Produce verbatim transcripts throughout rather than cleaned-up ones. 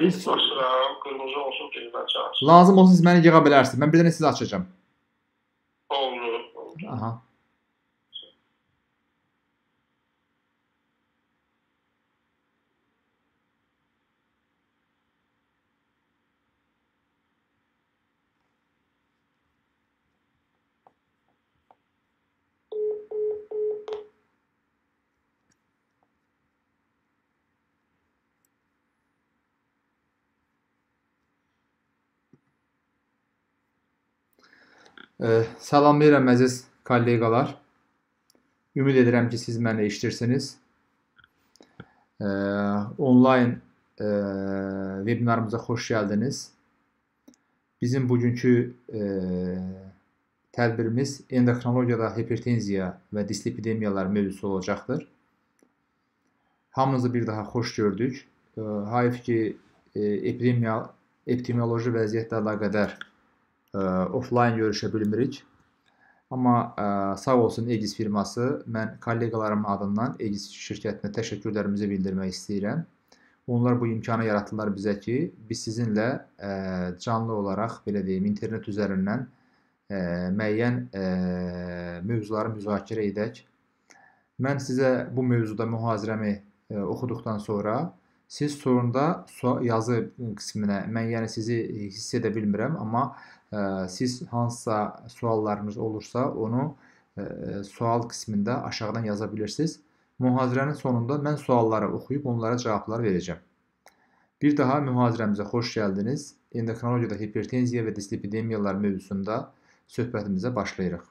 Biz Baş sıra qırmızı olsun ki mən çağırsın. lazım olsa siz məni yığa bilərsiniz. Mən bir dənə sizi açacağım. Oldu, oldu. Aha. Ee, salamlayıram əziz kolleqalar. Ümid edirəm ki, siz məni eşidirsiniz. Ee, Onlayn e, webinarımıza xoş gəldiniz. Bizim bugünkü e, tədbirimiz endokrinologiyada hipertenziya və dislipidemiyalar mövzusu olacaqdır. Hamınızı bir daha xoş gördük. E, Hayf ki, e, epidemiya, epidemioloji vəziyyətlə əlaqədar e, offline görüşə bilmirik. Amma ə, sağ olsun Egis firması, mən kolleqalarım adından Egis şirkətinə təşəkkürlərimizi bildirmək istəyirəm. Onlar bu imkanı yaratdılar bizə ki, biz sizinlə ə, canlı olaraq, belə deyim, internet üzərindən ə, müəyyən ə, mövzuları müzakirə edək. Mən sizə bu mövzuda mühazirəmi ə, oxuduqdan sonra siz sonunda yazı qisminə, mən yəni sizi hiss edə bilmirəm, amma siz hansısa suallarınız olursa onu e, sual qismində aşağıdan yaza bilirsiniz. Mühazirənin sonunda mən sualları oxuyub onlara cavablar verəcəm. Bir daha mühazirəmizə xoş gəldiniz. Endokrinologiyada hipertenziya və dislipidemiyalar mövzusunda söhbətimizə başlayırıq.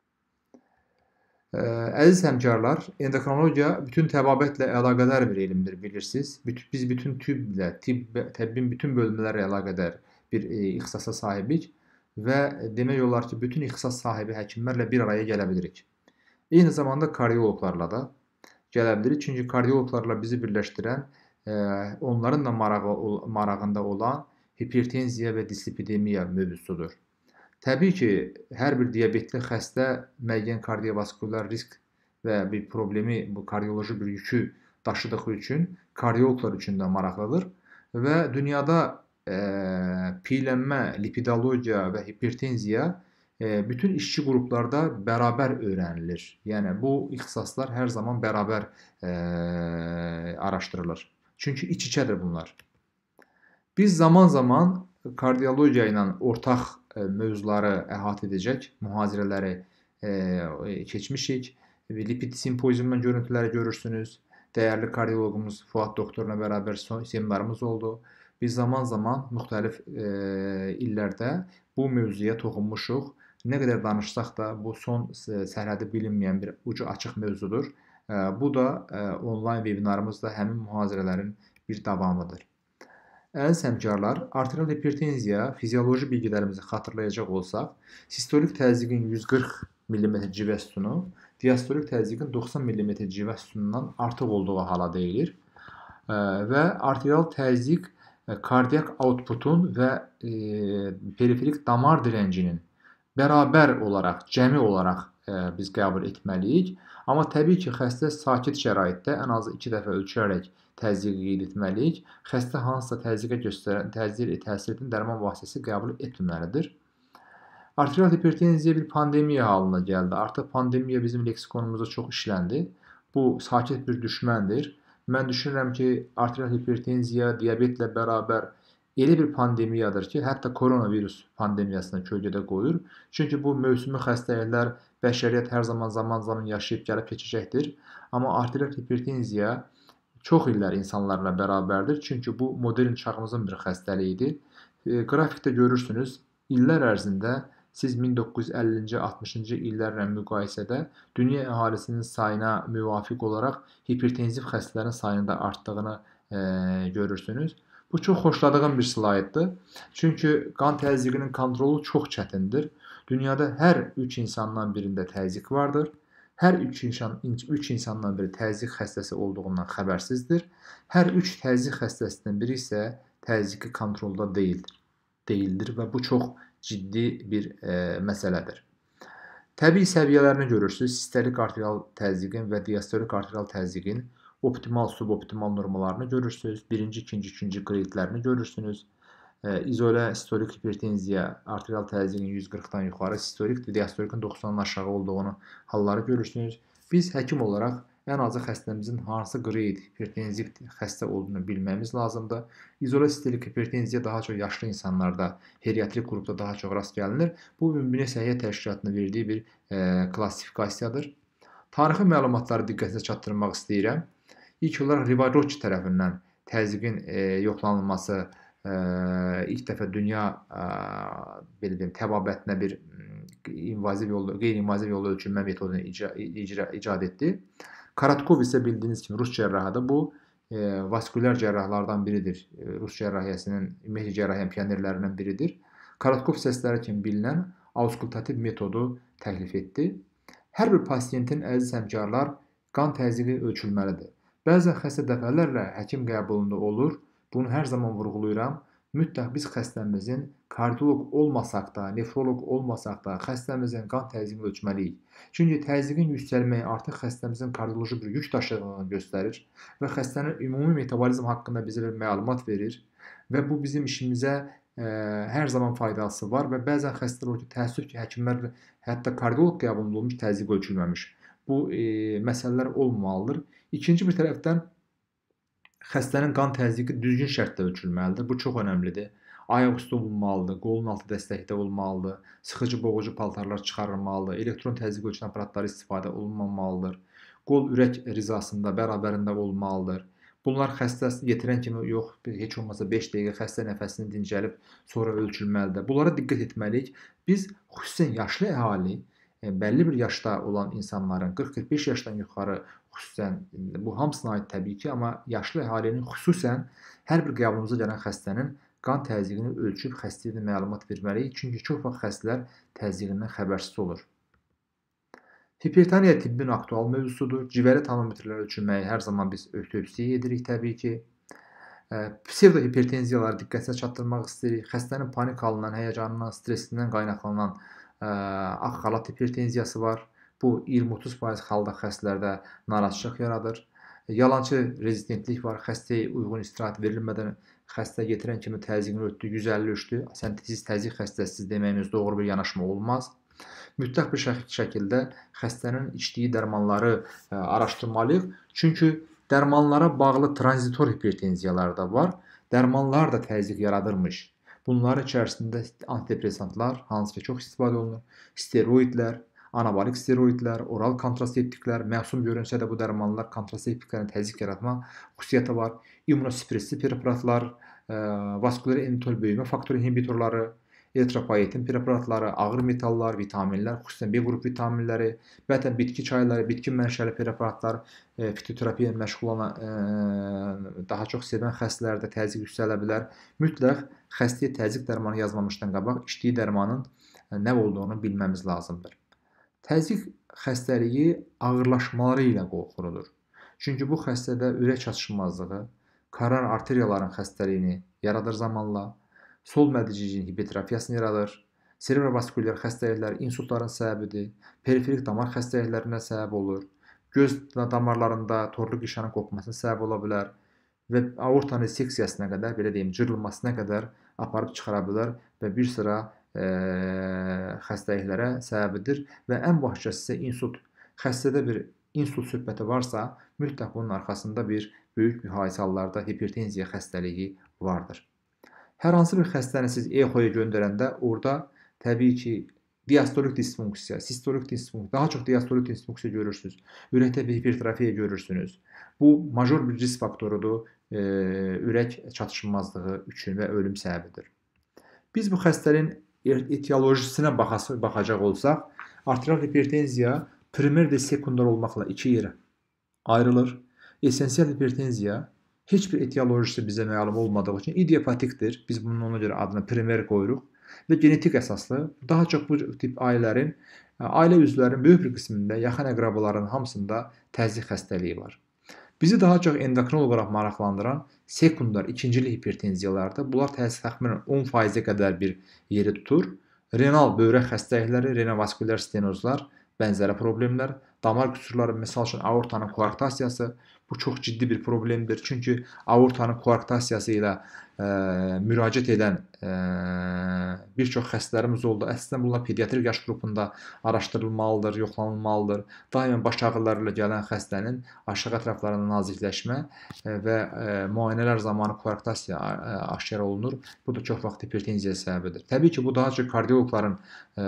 Əziz həmkarlar, endokrinologiya bütün təbabətlə əlaqədar bir elmdir, bilirsiniz. Biz bütün tüblə, tibb, təbbin bütün bölmələri əlaqədar bir e, ixtisasa sahibik və demək olar ki, bütün ixtisas sahibi həkimlərlə bir araya gələ bilirik. Eyni zamanda kardioloqlarla da gələ bilirik. Çünki kardioloqlarla bizi birləşdirən, e, onların da marağı, marağında olan hipertenziya və dislipidemiya mövzusudur. Təbii ki, hər bir diabetli xəstə müəyyən kardiovaskular risk və bir problemi, bu kardioloji bir yükü daşıdığı üçün kardioloqlar üçün də maraqlıdır və dünyada e, piyələnmə, lipidologiya və hipertenziya e, bütün işçi qruplarda bərabər öyrənilir. Yəni bu ixtisaslar hər zaman bərabər e, araşdırılır. Çünki iç-içədir bunlar. Biz zaman-zaman kardiologiya ilə ortaq mövzuları əhatə edəcək mühazirələri e, keçmişik. Lipid simpoziumundan görüntüləri görürsünüz. Dəyərli kardioloqumuz Fuad doktorla bərabər seminarımız oldu. Biz zaman-zaman müxtəlif e, illərdə bu mövzuya toxunmuşuq. Nə qədər danışsaq da bu son sərhədi bilinməyən bir ucu açıq mövzudur. E, bu da e, onlayn webinarımızda həmin mühazirələrin bir davamıdır. Əziz həmkarlar, arterial hipertenziya fizioloji bilgilərimizi xatırlayacaq olsaq, sistolik təzyiqin yüz qırx millimetr civə sütunu, diastolik təzyiqin doxsan millimetr civə sütunundan artıq olduğu hala deyilir və arterial təzyiq kardiyak outputun və e, periferik damar direncinin bərabər olaraq, cəmi olaraq e, biz qəbul etməliyik. Amma təbii ki, xəstə sakit şəraitdə ən azı iki dəfə ölçərək təzyiqi qeyd etməliyik. Xəstə hansısa təzyiqə göstərən, təsir, təsir edən dərman vasitəsi qəbul etməməlidir. Arterial hipertenziya bir pandemiya halına gəldi. Artıq pandemiya bizim leksikonumuzda çox işləndi. Bu sakit bir düşməndir. Mən düşünürəm ki, arterial hipertenziya diabetlə bərabər elə bir pandemiyadır ki, hətta koronavirus pandemiyasına kölgədə qoyur. Çünki bu mövsümi xəstəliklər bəşəriyyət hər zaman zaman-zaman yaşayıb gəlib keçəcəkdir. Amma arterial hipertenziya çox illər insanlarla bərabərdir. Çünki bu modern çağımızın bir xəstəliyidir. E, qrafikdə görürsünüz, illər ərzində siz min doqquz yüz əllinci altmışıncı illərlə müqayisədə dünya əhalisinin sayına müvafiq olaraq hipertenziv xəstələrin sayının da artdığını e, görürsünüz. Bu çox xoşladığım bir slayddır. Çünki qan təzyiqinin kontrolu çox çətindir. Dünyada hər üç insandan birində təzyiq vardır. Hər üç insan, üç insandan biri təzyiq xəstəsi olduğundan xəbərsizdir. Hər üç təzyiq xəstəsindən biri isə təzyiqi kontrolda deyildir. Deyildir və bu çox ciddi bir e, məsələdir. Təbii səviyyələrini görürsünüz. Sistolik arterial təzyiqin və diastolik arterial təzyiqin optimal, suboptimal normalarını görürsünüz. Birinci, ikinci, üçüncü qeydlərini görürsünüz. İzolə sistolik hipertenziya, arterial təzyiqin yüz qırxdan yuxarı, sistolik diastolikin doxsandan aşağı olduğunu halları görürsünüz. Biz həkim olaraq ən azı xəstəmizin hansı qeyd hipertenziv xəstə olduğunu bilməmiz lazımdır. İzolə sistolik hipertenziya daha çox yaşlı insanlarda, geriatrik qrupda daha çox rast gəlinir. Bu Ümumdünya Səhiyyə Təşkilatının verdiyi bir e, klassifikasiyadır. Tarixi məlumatları diqqətinizə çatdırmaq istəyirəm. İlk olaraq Rivarochi tərəfindən təzyiqin e, yoxlanılması e, ilk dəfə dünya e, belə deyim, təbabətinə bir invaziv yolda, qeyri-invaziv yolda ölçülmə metodunu icra, icra, icad etdi. Karatkov isə bildiyiniz kimi Rus cərrahıdır. Bu e, vaskülər cərrahlardan biridir. E, Rus cərrahiyyəsinin ümumiyyətlə cərrahiyyanın pionerlərindən biridir. Karatkov səsləri kimi bilinən auskultativ metodu təklif etdi. Hər bir pasiyentin əziz həmkarlar qan təzyiqi ölçülməlidir. Bəzən xəstə dəfələrlə həkim qəbulunda olur. Bunu hər zaman vurğulayıram. Mütləq biz xəstəmizin kardioloq olmasaq da, nefroloq olmasaq da xəstəmizin qan təzyiqini ölçməliyik. Çünki təzyiqin yüksəlməyi artıq xəstəmizin kardioloji bir yük daşıdığını göstərir və xəstənin ümumi metabolizm haqqında bizə bir məlumat verir və bu bizim işimizə ə, hər zaman faydası var və bəzən xəstələr olur ki, təəssüf ki, həkimlər hətta kardioloq qəbulunda olmuş, təzyiq ölçülməmiş. Bu e, məsələlər olmamalıdır. İkinci bir tərəfdən xəstənin qan təzyiqi düzgün şərtdə ölçülməlidir. Bu çox önəmlidir. Ayaq üstü olunmalıdır, qolun altı dəstəkdə olmalıdır, sıxıcı boğucu paltarlar çıxarılmalıdır, elektron təzyiq ölçən aparatları istifadə olunmamalıdır, qol ürək rizasında bərabərində olmalıdır. Bunlar xəstə yetirən kimi yox, heç olmasa beş dəqiqə xəstə nəfəsini dincəlib sonra ölçülməlidir. Bunlara diqqət etməliyik. Biz xüsusən yaşlı əhali, bəlli bir yaşda olan insanların qırx qırx beş yaşdan yuxarı xüsusən bu hamısına aid təbii ki, amma yaşlı əhalinin xüsusən hər bir qəbulumuza gələn xəstənin qan təzyiqini ölçüb xəstəyə məlumat verməliyik. Çünki çox vaxt xəstələr təzyiqindən xəbərsiz olur. Hipertoniya tibbin aktual mövzusudur. Civəri termometrlər ölçülməyi hər zaman biz tövsiyə edirik təbii ki. Psevdohipertenziyaları diqqətinizə çatdırmaq istəyirik. Xəstənin panik halından, həyəcanından, stresindən qaynaqlanan ağ xalat hipertenziyası var. Bu iyirmi otuz faiz halda xəstələrdə narahatçılıq yaradır. Yalançı rezistentlik var. Xəstəyə uyğun istirahət verilmədən xəstə yetirən kimi təzyiqini ölçdü, yüz əlli ölçdü. Siz təzyiq xəstəsiz deməyiniz doğru bir yanaşma olmaz. Mütləq bir şəkildə xəstənin içdiyi dərmanları araşdırmalıyıq. Çünki dərmanlara bağlı tranzitor hipertenziyalar da var. Dərmanlar da təzyiq yaradırmış. Bunların içərisində antidepressantlar, hansı ki çox istifadə olunur, steroidlər, anabolik steroidlər, oral kontraseptiklər, məsum görünsə də bu dərmanlar kontraseptiklərin təzyiq yaratma xüsusiyyəti var. İmmunosuppressiv preparatlar, vaskülər endotel böyümə faktoru inhibitorları, eritropoyetin preparatları, ağır metallar, vitaminlər, xüsusən B qrup vitaminləri, bətən bitki çayları, bitki mənşəli preparatlar, fitoterapiya ilə məşğul olan daha çox sevən xəstələrdə təzyiq yüksələ bilər. Mütləq xəstəyə təzyiq dərmanı yazmamışdan qabaq içdiyi dərmanın nə olduğunu bilməmiz lazımdır. Təzyiq xəstəliyi ağırlaşmaları ilə qorxuludur. Çünki bu xəstədə ürək çatışmazlığı, koronar arteriyaların xəstəliyini yaradır zamanla, sol mədiciliyin hipertrofiyasını yaradır, serebrovaskülər xəstəliklər insultların səbəbidir, periferik damar xəstəliklərinə səbəb olur, göz damarlarında torlu qişanın qopmasına səbəb ola bilər və aortanın seksiyasına qədər, belə deyim, cırılmasına qədər aparıb çıxara bilər və bir sıra e, xəstəliklərə səbəbidir və ən başlıcası isə insult. Xəstədə bir insult söhbəti varsa, mütləq bunun arxasında bir böyük bir hadisə hallarda hipertenziya xəstəliyi vardır. Hər hansı bir xəstəni siz echoya göndərəndə orada təbii ki diastolik disfunksiya, sistolik disfunksiya, daha çox diastolik disfunksiya görürsünüz. Ürəkdə bir hipertrofiya görürsünüz. Bu major bir risk faktorudur e, ürək çatışmazlığı üçün və ölüm səbəbidir. Biz bu xəstənin etiolojisinə baxacaq olsaq, arterial hipertenziya primer və sekundar olmaqla iki yerə ayrılır. Esensial hipertenziya heç bir etiolojisi bizə məlum olmadığı üçün idiopatikdir. Biz bunun ona görə adını primer qoyuruq və genetik əsaslı. Daha çox bu tip ailələrin, ailə üzvlərinin böyük bir qismində, yaxın əqrabaların hamısında təzyiq xəstəliyi var. Bizi daha çox endokrin olaraq maraqlandıran sekundar, ikincili hipertenziyalardır. Bunlar təxminən on faizə qədər bir yeri tutur. Renal böyrək xəstəlikləri, renovaskulyar stenozlar, bənzəri problemlər, damar qüsurları, məsəl üçün aortanın koarktasiyası, Bu çox ciddi bir problemdir. Çünki aortanın koarktasiyası ilə ə, müraciət edən ə, bir çox xəstələrimiz oldu. Əslində bunlar pediatrik yaş qrupunda araşdırılmalıdır, yoxlanılmalıdır. Daima baş ağrıları ilə gələn xəstənin aşağı ətraflarında nazikləşmə və ə, müayinələr zamanı koarktasiya ə, aşkar olunur. Bu da çox vaxt hipertenziyaya səbəbidir. Təbii ki, bu daha çox kardioloqların ə,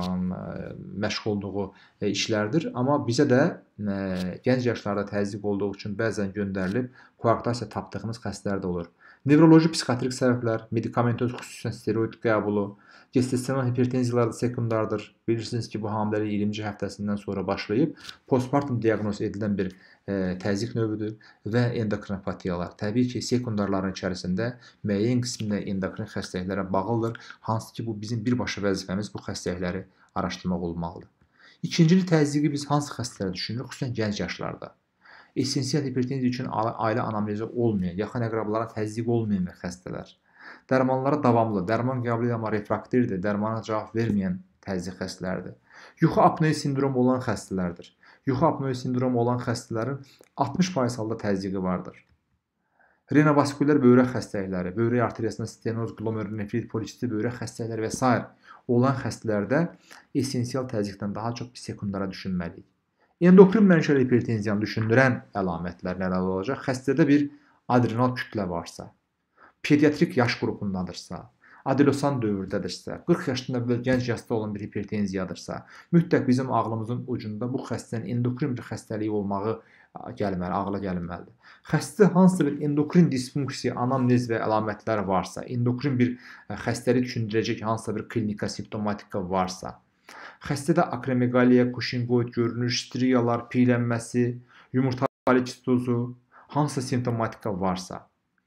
məşğul olduğu ə, işlərdir. Amma bizə də ə, gənc yaşlarda təzyiq olduğu üçün bəzən göndərilib koarktasiya tapdığımız xəstələr də olur. Nevroloji psixiatrik səbəblər, medikamentöz xüsusən steroid qəbulu, gestasional hipertenziyalar da sekundardır. Bilirsiniz ki, bu hamiləlik iyirminci həftəsindən sonra başlayıb postpartum diaqnoz edilən bir ə, təzyiq növüdür və endokrinopatiyalar. Təbii ki, sekundarların içərisində müəyyən qismində endokrin xəstəliklərə bağlıdır, hansı ki, bu bizim birbaşa vəzifəmiz bu xəstəlikləri araşdırmaq olmalıdır. İkincili təzyiqi biz hansı xəstələrə düşünürük? Xüsusən gənc yaşlarda. Essensial hipertenziya üçün ailə anamnezi olmayan, yaxın əqrəbalara təzyiq olmayan xəstələr. Dərmanlara davamlı, dərman qəbul edən amma refraktivdir, dərmana cavab verməyən təzyiq xəstələrdir. Yuxu apnoe sindromu olan xəstələrdir. Yuxu apnoe sindromu olan xəstələrin altmış faiz halda təzyiqi vardır. Renovaskulyar böyrək xəstəlikləri, böyrək arteriyasında stenoz, glomerulonefrit, polisistit böyrək xəstəlikləri və s. olan xəstələrdə essensial təzyiqdən daha çox bir sekundara düşünməliyik. Endokrin mənşəli hipertenziyanı düşündürən əlamətlər nələr olacaq? Xəstədə bir adrenal kütlə varsa, pediatrik yaş qrupundadırsa, adolesan dövrdədirsə, qırx yaşdan əvvəl gənc yaşda olan bir hipertenziyadırsa, mütləq bizim ağlımızın ucunda bu xəstənin endokrin bir xəstəliyi olmağı gəlməli, ağla gəlməlidir. Xəstə hansısa bir endokrin disfunksiya, anamnez və əlamətlər varsa, endokrin bir xəstəlik düşündürəcək hansısa bir klinika, simptomatika varsa, xəstədə akromeqaliya, kuşinqoid görünür, striyalar, piylənməsi, yumurta polikistozu, hansısa simptomatika varsa,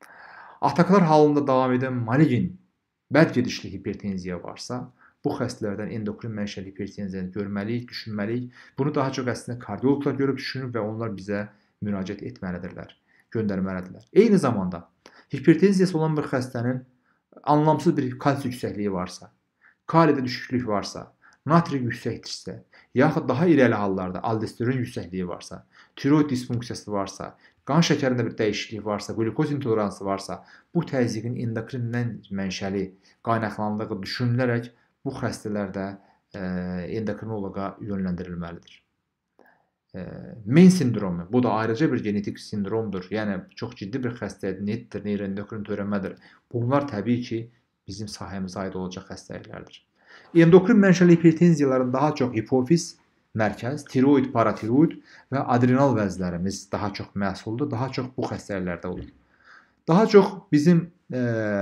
ataklar halında davam edən maligin, bəd gedişli hipertenziya varsa, bu xəstələrdən endokrin mənşəli hipertenziyanı görməliyik, düşünməliyik. Bunu daha çox əslində kardioloqlar görüb düşünür və onlar bizə müraciət etməlidirlər, göndərməlidirlər. Eyni zamanda hipertenziyası olan bir xəstənin anlamsız bir kalsium yüksəkliyi varsa, kaliydə düşüklük varsa, natri yüksəkdirsə, yaxud daha irəli hallarda aldosteron yüksəkliyi varsa, tiroid disfunksiyası varsa, qan şəkərində bir dəyişiklik varsa, glukoz intoleransı varsa, bu təzyiqin endokrindən mənşəli qaynaqlandığı düşünülərək bu xəstələrdə e, endokrinoloqa yönləndirilməlidir. E, Men sindromu, bu da ayrıca bir genetik sindromdur. Yəni çox ciddi bir xəstəlik, netdir, neyroendokrin törəmədir. Bunlar təbii ki, bizim sahəmizə aid olacaq xəstəliklərdir. Endokrin mənşəli hipertenziyaların daha çox hipofiz mərkəz, tiroid, paratiroid və adrenal vəzlərimiz daha çox məhsuldur. Daha çox bu xəstəliklərdə olur. Daha çox bizim e,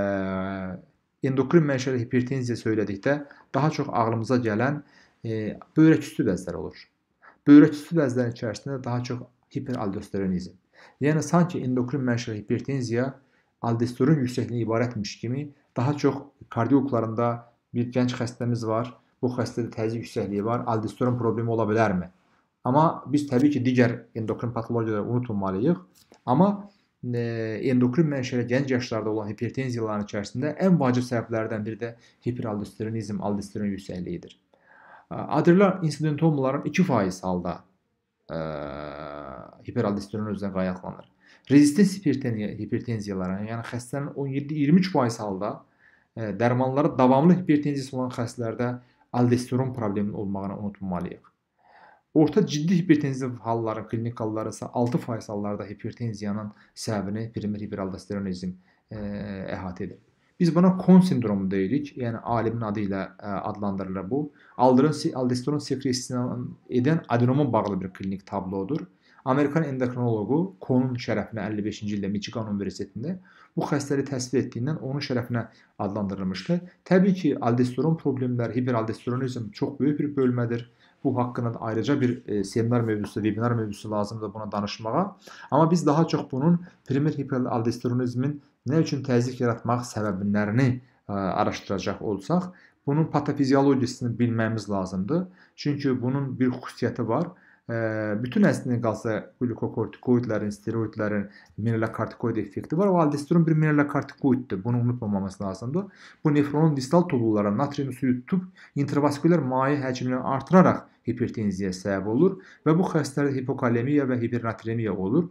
endokrin mənşəli hipertenziya söylədikdə daha çox ağlımıza gələn e, böyrək üstü vəzlər olur. Böyrək üstü vəzlərin içərisində daha çox hiperaldosteronizm. Yəni sanki endokrin mənşəli hipertenziya aldosteron yüksəkliyi ibarətmiş kimi daha çox kardioloqlarında bir gənc xəstəmiz var. Bu xəstədə təzyiq yüksəkliyi var. Aldosteron problemi ola bilərmi? Amma biz təbii ki, digər endokrin patologiyaları unutmamalıyıq. Amma e, endokrin mənşəli gənc yaşlarda olan hipertenziyaların içərisində ən vacib səbəblərdən biri də hiperaldosteronizm, aldosteron yüksəkliyidir. Adrenal insidentomaların iki faiz halda e, hiperaldosteron özündən qaynaqlanır. Rezistens hipertenziyaların, yəni xəstənin on yeddi iyirmi üç faiz halda e, dərmanları davamlı hipertenziyası olan xəstələrdə aldosteron probleminin olmağını unutmamalıyıq. Orta ciddi hipertenziya halları, klinik halları isə altı faiz hallarda hipertenziyanın səbəbini primer hiperaldosteronizm e, əhatə edir. Biz buna Kohn sindromu deyirik, yəni alimin adı ilə e, adlandırılır bu. Aldosteron sekresiyasını edən adenoma bağlı bir klinik tablodur. Amerikan endokrinoloqu Kohn'un şərəfinə əlli beşinci ildə Michigan Universitetində bu xəstəliyi təsvir etdiyindən onun şərəfinə adlandırılmışdır. Təbii ki, aldosteron problemləri, hiperaldosteronizm çox böyük bir bölmədir. Bu haqqında da ayrıca bir e, seminar mövzusu, webinar mövzusu lazımdır buna danışmağa. Amma biz daha çox bunun primer hiperaldosteronizmin nə üçün təzyiq yaratmaq səbəblərini e, araşdıracaq olsaq, bunun patofiziologiyasını bilmemiz lazımdır. Çünki bunun bir xüsusiyyəti var. E, bütün əslində qalsa glukokortikoidlərin, steroidlərin mineralokortikoid effekti var. O aldosteron bir mineralokortikoiddir. Bunu unutmamamız lazımdır. Bu nefronun distal tolullara natrium suyu tutub intravaskulyar maye həcmini artıraraq hipertenziyaya səbəb olur və bu xəstələrdə hipokalemiya və hipernatremiya olur.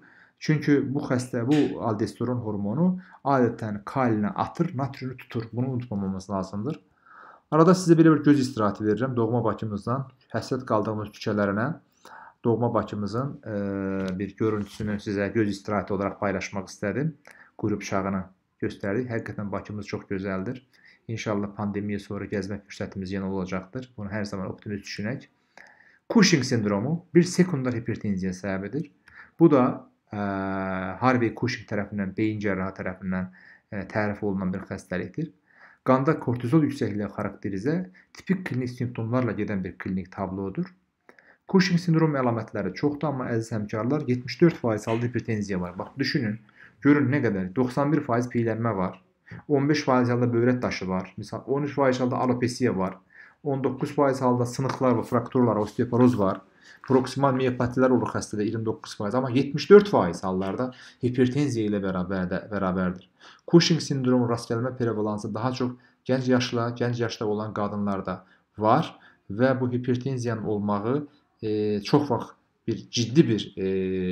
Çünki bu xəstə, bu aldosteron hormonu adətən kalinə atır, natriumi tutur. Bunu unutmamamız lazımdır. Arada sizə belə bir göz istirahəti verirəm. Doğma Bakımızdan həsrət qaldığımız küçələrinə Doğma Bakımızın e, bir görüntüsünü sizə göz istirahəti olaraq paylaşmaq istədim. Quru bıçağını göstərdik. Həqiqətən Bakımız çox gözəldir. İnşallah pandemiya sonra gəzmə fürsətimiz yenə olacaqdır. Bunu hər zaman optimist düşünək. Cushing sindromu bir sekundar hipertenziya səbəbidir. Bu da e, Harvey Cushing tərəfindən, beyin cərrahı tərəfindən e, tərif olunan bir xəstəlikdir. Qanda kortizol yüksəkliyi xarakterizə tipik klinik simptomlarla gedən bir klinik tablodur. Cushing sindromu əlamətləri çoxdur, amma əziz həmkarlar, yetmiş dörd faiz halda hipertenziya var. Bax, düşünün, görün nə qədər, doxsan bir faiz piylənmə var, on beş faiz halda böbrək daşı var, misal on üç faiz halda alopesiya var, on doqquz faiz halda sınıqlar və frakturlar, osteoporoz var, proksimal miopatilər olur xəstədə iyirmi doqquz faiz, amma yetmiş dörd faiz hallarda hipertenziya ilə bərabərdə, bərabərdir. Cushing sindromu rast gəlmə prevalansı daha çox gənc yaşlı, gənc yaşda olan qadınlarda var və bu hipertenziyanın olmağı e, çox vaxt bir ciddi bir e,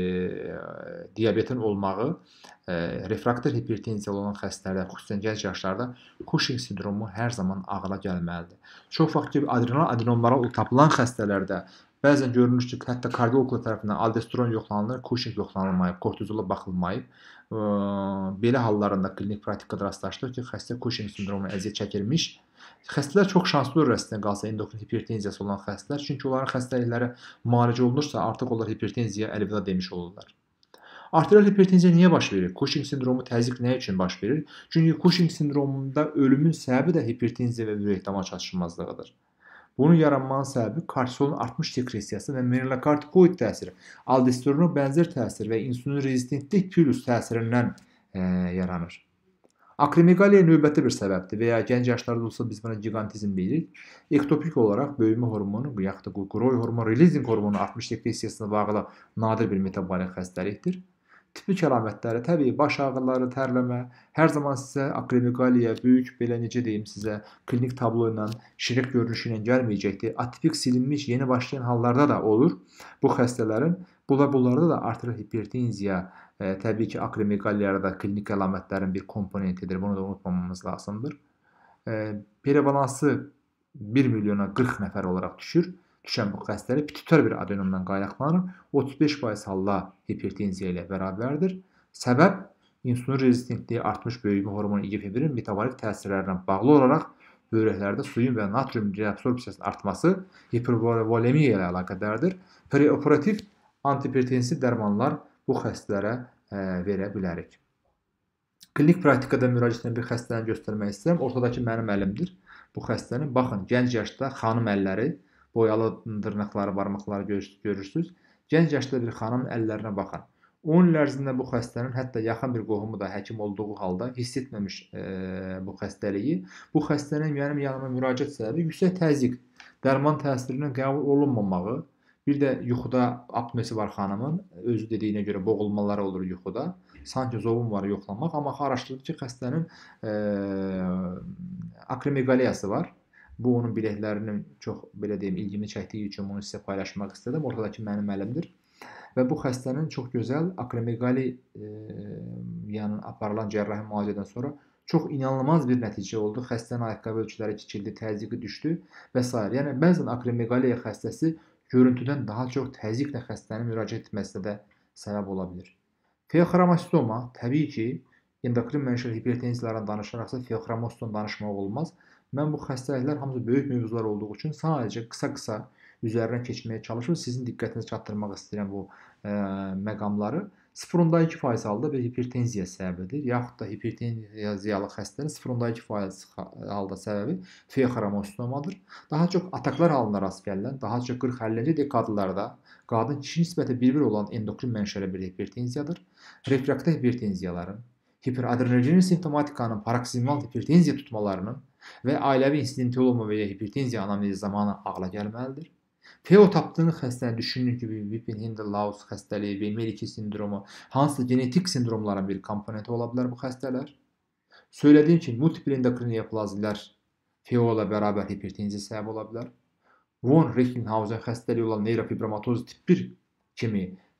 diabetin olmağı, e, refraktor hipertenziya olan xəstələrdə, xüsusən gənc yaşlarda Cushing sindromu hər zaman ağla gəlməlidir. Çox vaxt ki, adrenal adenomlara tapılan xəstələrdə bəzən görünür ki, hətta kardiologlar tərəfindən aldosteron yoxlanılır, Cushing yoxlanılmayıb, kortizola baxılmayıb. Belə hallarında klinik praktikada rastlaşdıq ki, xəstə Cushing sindromuna əziyyət çəkirmiş. Xəstələr çox şanslı olur əslində qalsa endokrin hipertenziyası olan xəstələr, çünki onların xəstəlikləri müalicə olunursa, artıq onlar hipertenziyaya əlvida demiş olurlar. Arterial hipertenziya niyə baş verir? Cushing sindromu təzyiq nə üçün baş verir? Çünki Cushing sindromunda ölümün səbəbi də hipertenziya və ürək-damar çatışmazlığıdır. Bunun yaranmanın səbəbi kortizolun artmış sekresiyası və mineralokortikoid təsiri, aldosterona bənzər təsir və insulin rezistentlik plus təsirindən e, yaranır. Akromeqaliya növbəti bir səbəbdir və ya gənc yaşlarda olsa biz buna gigantizm deyirik. Ektopik olaraq böyümə hormonu, yaxud da qroy hormonu, releasing hormonu artmış sekresiyasına bağlı nadir bir metabolik xəstəlikdir. Tipik əlamətləri təbii baş ağrıları, tərləmə, hər zaman sizə akromeqaliya, böyük belə necə deyim sizə klinik tablo ilə, şirək görünüşü ilə gəlməyəcəkdir. Atipik silinmiş yeni başlayan hallarda da olur. Bu xəstələrin, bunlarda da arterial hipertenziya e, təbii ki akromeqaliyada klinik əlamətlərin bir komponentidir. Bunu da unutmamamız lazımdır. E, prevalansı bir milyona qırx nəfər olaraq düşür. Düşən bu xəstəlik pituitar bir adenomdan qaynaqlanır. otuz beş faiz halda hipertenziya ilə bərabərdir. Səbəb insulin rezistentliyi artmış böyümə hormonu I G F birin metabolik təsirlərinə bağlı olaraq böbrəklərdə suyun və natrium reabsorpsiyasının artması hipervolemiya ilə əlaqədardır. Preoperativ antihipertensiv dərmanlar bu xəstələrə e, verə bilərik. Klinik praktikada müraciət edən bir xəstəni göstərmək istəyirəm. Ortadakı mənim əlimdir. Bu xəstənin, baxın, gənc yaşda xanım əlləri, boyalı dırnaqları, barmaqları görürsünüz. Gənc yaşda bir xanım əllərinə baxın. on il ərzində bu xəstənin hətta yaxın bir qohumu da həkim olduğu halda hiss etməmiş e, bu xəstəliyi. Bu xəstənin mənim yanıma müraciət səbəbi yüksək təzyiq, dərman təsirinin qəbul olunmamağı, bir də yuxuda apnoesi var xanımın, özü dediyinə görə boğulmaları olur yuxuda. Sanki zovun var yoxlamaq, amma araşdırdı ki, xəstənin e, akromegaliyası var. Bu onun biləklərinin çox belə deyim ilgimi çəkdiyi üçün bunu sizə paylaşmaq istədim. Ortadakı mənim əlimdir. Və bu xəstənin çox gözəl akromegali e, yəni aparılan cərrahi müalicədən sonra çox inanılmaz bir nəticə oldu. Xəstənin ayaqqabı ölçüləri kiçildi, təzyiqi düşdü və s. Yəni bəzən akromegaliya xəstəsi görüntüdən daha çox təzyiqlə xəstənin müraciət etməsinə də səbəb ola bilər. Feoxromostoma təbii ki, endokrin mənşəli hipertenziyalardan danışaraqsa feoxromostom danışmaq olmaz. Mən bu xəstəliklər hamısı böyük mövzular olduğu üçün sadəcə qısa-qısa üzərindən keçməyə çalışıb sizin diqqətinizi çatdırmaq istəyirəm bu e, məqamları. sıfır nöqtə iki faiz halda bir hipertenziya səbəbidir. Yaxud da hipertenziyalı xəstənin sıfır nöqtə iki faiz halda səbəbi feoxromostomadır. Daha çox ataklar halına rast gələn, daha çox qırx əllinci dekadlarda qadın kişi nisbəti bir-bir olan endokrin mənşəli bir hipertenziyadır. Refraktor hipertenziyaların, hiperadrenalin simptomatikanın, paroksimal hipertenziya tutmalarının və ailəvi insidentoloma və ya hipertenziya anamnezi zamanı ağla gəlməlidir. Feo tapdığınız xəstəni düşünün ki, Wipfen-Hindle-Lawes xəstəliyi və Meriki sindromu, hansı genetik sindromların bir komponenti ola bilər bu xəstələr. Söylədiyim kimi, multiple endokrin neoplazilər Feo ilə bərabər hipertenziya səbəb ola bilər. Von Reichenhausen xəstəliyi olan neyrofibromatoz tip bir kimi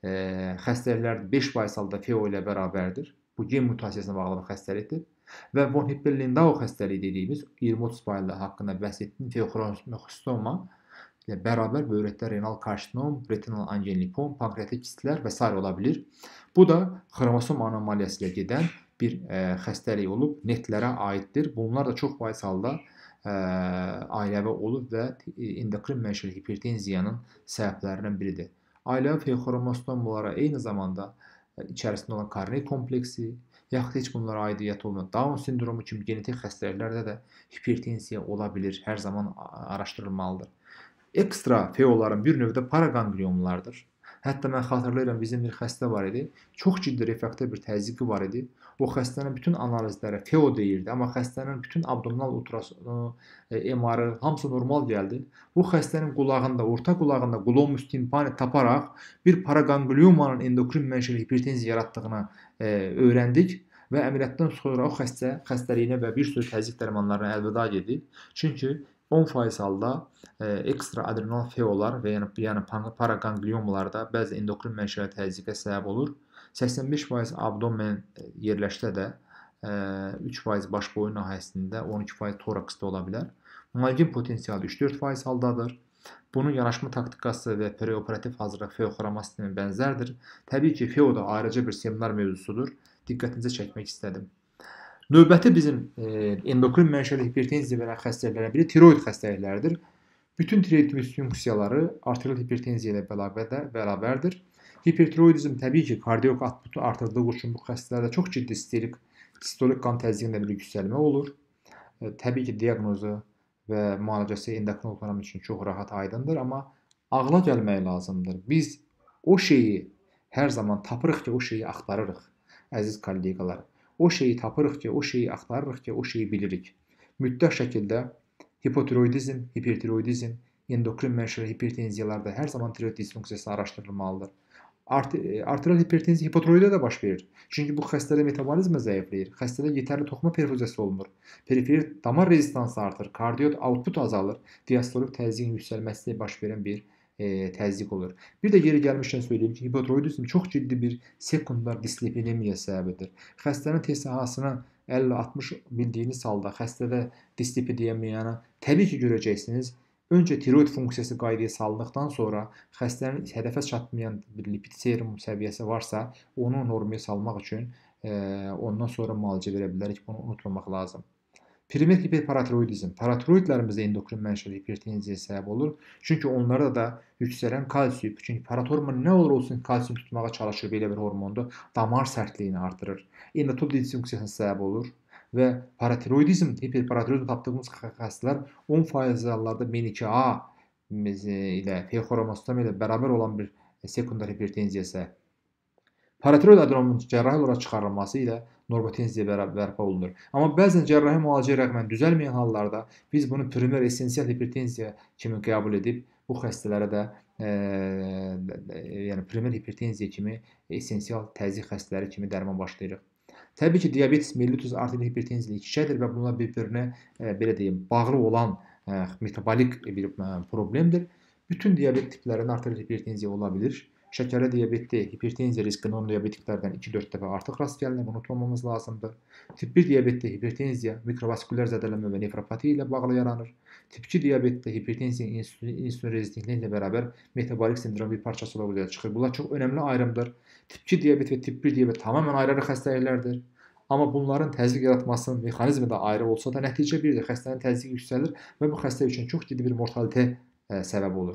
e, xəstəliklər beş faiz halda F E O ilə bərabərdir. Bu gen mutasiyasına bağlı bir xəstəlikdir. Və von Hippel-Lindau xəstəliyi dediyimiz iyirmi otuz faiz haqqında bəhs etdiyim feoxromostoma ilə bərabər böyrəkdə renal karsinom, retinal angiolipom, pankreatik kistlər və sair ola bilir. Bu da xromosom anomaliyası ilə gedən bir e, xəstəlik olub, netlərə aiddir. Bunlar da çox faiz halda e, ailəvi olub və endokrin mənşəli hipertenziyanın səbəblərindən biridir. Ailəvi feoxromostomalara eyni zamanda e, içərisində olan Korney kompleksi, yaxud heç bunlara aidiyyəti olmayan Down sindromu kimi genetik xəstəliklərdə də hipertenziya ola bilir, hər zaman araşdırılmalıdır. Ekstra F E O'ların bir növdə paragangliomlardır. Hətta mən xatırlayıram, bizim bir xəstə var idi. Çox ciddi refraktiv bir təzyiqi var idi. O xəstənin bütün analizləri F E O deyirdi, amma xəstənin bütün abdominal ultrasonu, M R-ı hamısı normal gəldi. Bu xəstənin qulağında, orta qulağında glomus tympani taparaq bir paragangliomanın endokrin mənşəli hipertenziya yaratdığını e, öyrəndik və əməliyyatdan sonra o xəstə xəstəliyinə və bir sürü təzyiq dərmanlarına əlvida edib. Çünki on faiz halda e, ekstra adrenal F E O'lar və yəni, yəni paragangliomalarda bəzi endokrin mənşəli təzyiqə səbəb olur. səksən beş faiz abdomen yerləşsə də e, üç faiz baş boyun nahiyəsində, on iki faiz toraksda ola bilər. Malgin potensialı üç dörd faiz haldadır. Bunun yanaşma taktikası və preoperativ hazırlıq feoxromastinin bənzərdir. Təbii ki, F E O da ayrıca bir seminar mövzusudur. Diqqətinizi çəkmək istədim. Növbəti bizim e, endokrin mənşəli hipertenziya verən xəstəliklərdən biri tiroid xəstəlikləridir. Bütün tiroid funksiyaları arterial hipertenziya ilə bərabər, bərabərdir. Hipertiroidizm təbii ki, kardiok outputu artırdığı üçün bu xəstələrdə çox ciddi sistolik, sistolik qan təzyiqində bir yüksəlmə olur. E, təbii ki, diaqnozu və müalicəsi endokrinoloqlarım üçün çox rahat aydındır, amma ağla gəlmək lazımdır. Biz o şeyi hər zaman tapırıq ki, o şeyi axtarırıq, əziz kollegalar. O şeyi tapırıq ki, o şeyi axtarırıq ki, o şeyi bilirik. Mütləq şəkildə hipotiroidizm, hipertiroidizm, endokrin mənşəli hipertenziyalarda hər zaman tiroid disfunksiyası araşdırılmalıdır. Art arterial hipertenziya hipotiroiddə də baş verir. Çünki bu xəstədə metabolizmə zəifləyir. Xəstədə yetərli toxuma perfuziyası olmur. Perifer damar rezistansı artır, kardiot output azalır, diastolik təzyiqin yüksəlməsi baş verən bir e, təzyiq olur. Bir də yeri gəlmişkən söyləyim ki, hipotiroidizm çox ciddi bir sekundar dislipidemiya səbəbidir. Xəstənin T S H-sını əlli altmış bildiyiniz halda xəstədə dislipidemiyanı təbii ki, görəcəksiniz. Öncə tiroid funksiyası qaydaya salındıqdan sonra xəstənin hədəfə çatmayan bir lipid serum səviyyəsi varsa, onu normaya salmaq üçün e, ondan sonra müalicə verə bilərik. Bunu unutmamaq lazım. Primer hiperparatiroidizm. Paratiroidlərimizdə endokrin mənşəli hipertenziya səbəb olur. Çünki onlarda da yüksələn kalsium, çünki paratormon nə olur olsun kalsium tutmağa çalışır, belə bir hormondur, damar sərtliyini artırır. Endotel disfunksiyasına səbəb olur. Və paratiroidizm, hiperparatiroidizm tapdığımız xəstələr on faiz hallarda M iki A ilə feoxromostoma ilə bərabər olan bir sekundar hipertenziyası. Paratiroid adenomun cərrahi olaraq çıxarılması ilə normotenziya bərpa olunur. Amma bəzən cərrahi müalicəyə rəğmən düzəlməyən hallarda biz bunu primer essensial hipertenziya kimi qəbul edib bu xəstələrə də e, yəni primer hipertenziya kimi essensial təzyiq xəstələri kimi dərman başlayırıq. Təbii ki, diabetes mellitus arterial hipertenziya iç-içədir və bunlar bir-birinə e, belə deyim, bağlı olan e, metabolik bir e, problemdir. Bütün diabet tiplərində arterial hipertenziya ola bilir. Şəkərli diabetdə hipertenziya riski non-diabetiklərdən iki dörd dəfə artıq rast gəlinir, bunu unutmamamız lazımdır. Tip bir diabetdə hipertenziya mikrovaskülər zədələnmə və nefropatiya ilə bağlı yaranır. Tip iki diabetdə hipertenziya insulin rezistentliyi ilə bərabər metabolik sindromun bir parçası olaraq çıxır. Bunlar çox önəmli ayrımdır. Tip iki diabet və tip bir diabet tamamilə ayrı xəstəliklərdir. Amma bunların təzyiq yaratmasının mexanizmi də ayrı olsa da nəticə birdir. Xəstənin təzyiqi yüksəlir və bu xəstə üçün çox ciddi bir mortalitet ə, səbəb olur.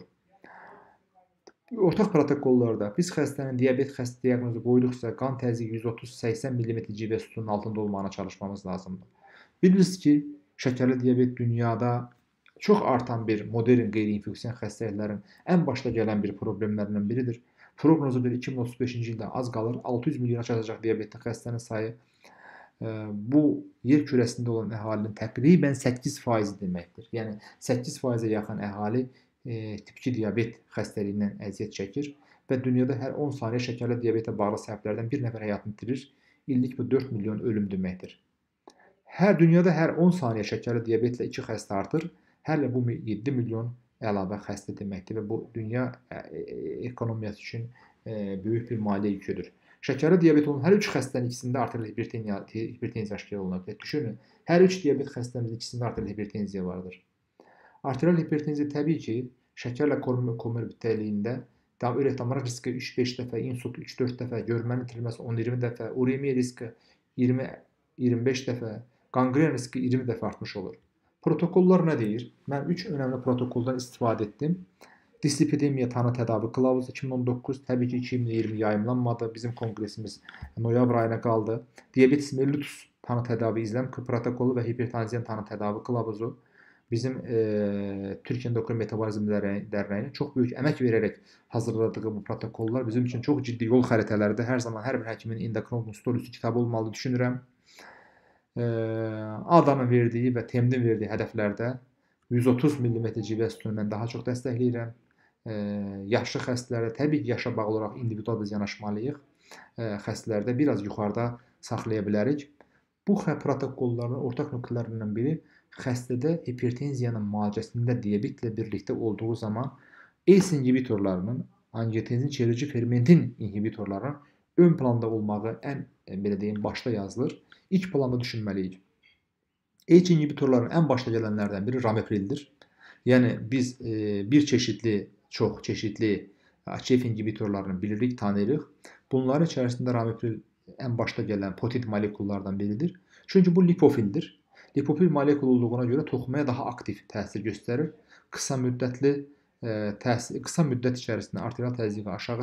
Ortaq protokollarda biz xəstənin diabet xəstə diaqnozu qoyduqsa qan təzyiqi yüz otuz səksən millimetr civə sütunun altında olmağına çalışmamız lazımdır. Bilirsiniz ki, şəkərli diabet dünyada çox artan bir modern qeyri-infeksion xəstəliklərin ən başda gələn bir problemlərindən biridir. Proqnozudur iki min otuz beşinci ildə az qalır altı yüz milyona çatacaq diabetli xəstənin sayı. Bu yer kürəsində olan əhalinin təqribən səkkiz faizi deməkdir. Yəni səkkiz faizə yaxın əhali E, tip iki diabet xəstəliyindən əziyyət çəkir və dünyada hər on saniyə şəkərli diabetə bağlı səbəblərdən bir nəfər həyatını itirir. İllik bu dörd milyon ölüm deməkdir. Hər dünyada hər on saniyə şəkərli diabetlə iki xəstə artır. Hər il bu yeddi milyon əlavə xəstə deməkdir və bu dünya e, ekonomiyası üçün e, böyük bir maliyyə yüküdür. Şəkərli diabet olan hər üç xəstənin ikisində arterial hipertenziya, hipertenziya aşkar olunur. Düşünün, hər üç diabet xəstəmizin ikisində arterial hipertenziya vardır. Arterial hipertenziya təbii ki, şəkərlə komorbidliyində ürək damarı riski üç beş dəfə, insult üç dörd dəfə, görmənin itirilməsi on iyirmi dəfə, uremiya riski iyirmi iyirmi beş dəfə, qanqren riski iyirmi dəfə artmış olur. Protokollar nə deyir? Mən üç önəmli protokoldan istifadə etdim. Dislipidemiya tanı tədavi kılavuzu iki min on doqquz, təbii ki iki min iyirmi yayımlanmadı. Bizim kongresimiz noyabr ayına qaldı. Diabetes mellitus tanı tədavi izləm protokolu və hipertenziya tanı tədavi kılavuzu bizim e, Türkiyə Endokrin Metabolizm Dərnəyinin çox böyük əmək verərək hazırladığı bu protokollar bizim üçün çox ciddi yol xəritələridir. Hər zaman hər bir həkimin endokrinoloqun stol üstü kitabı olmalı düşünürəm. E, A-danın verdiyi və T E M-in verdiyi hədəflərdə yüz otuz millimetr G V sütunu mən daha çox dəstəkləyirəm. E, yaşlı xəstələrdə təbii ki, yaşa bağlı olaraq individual biz yanaşmalıyıq. E, xəstələrdə biraz yuxarıda saxlaya bilərik. Bu protokolların ortaq nöqtələrindən biri xəstədə hipertenziyanın müalicəsində diabetlə birlikdə olduğu zaman A C E inhibitorlarının, angiotenzin çevirici fermentin inhibitorlarının ön planda olmağı ən belə deyim başda yazılır. İlk planda düşünməliyik. A C E inhibitorların ən başda gələnlərdən biri ramiprildir. Yəni biz e, bir çeşidli, çox çeşidli A C E inhibitorlarını bilirik, tanıyırıq. Bunların içərisində ramipril ən başda gələn potent molekullardan biridir. Çünki bu lipofildir. Lipofil molekul olduğuna görə toxumaya daha aktiv təsir göstərir. Qısa müddətli e, təsir, qısa müddət içərisində arterial təzyiqi aşağı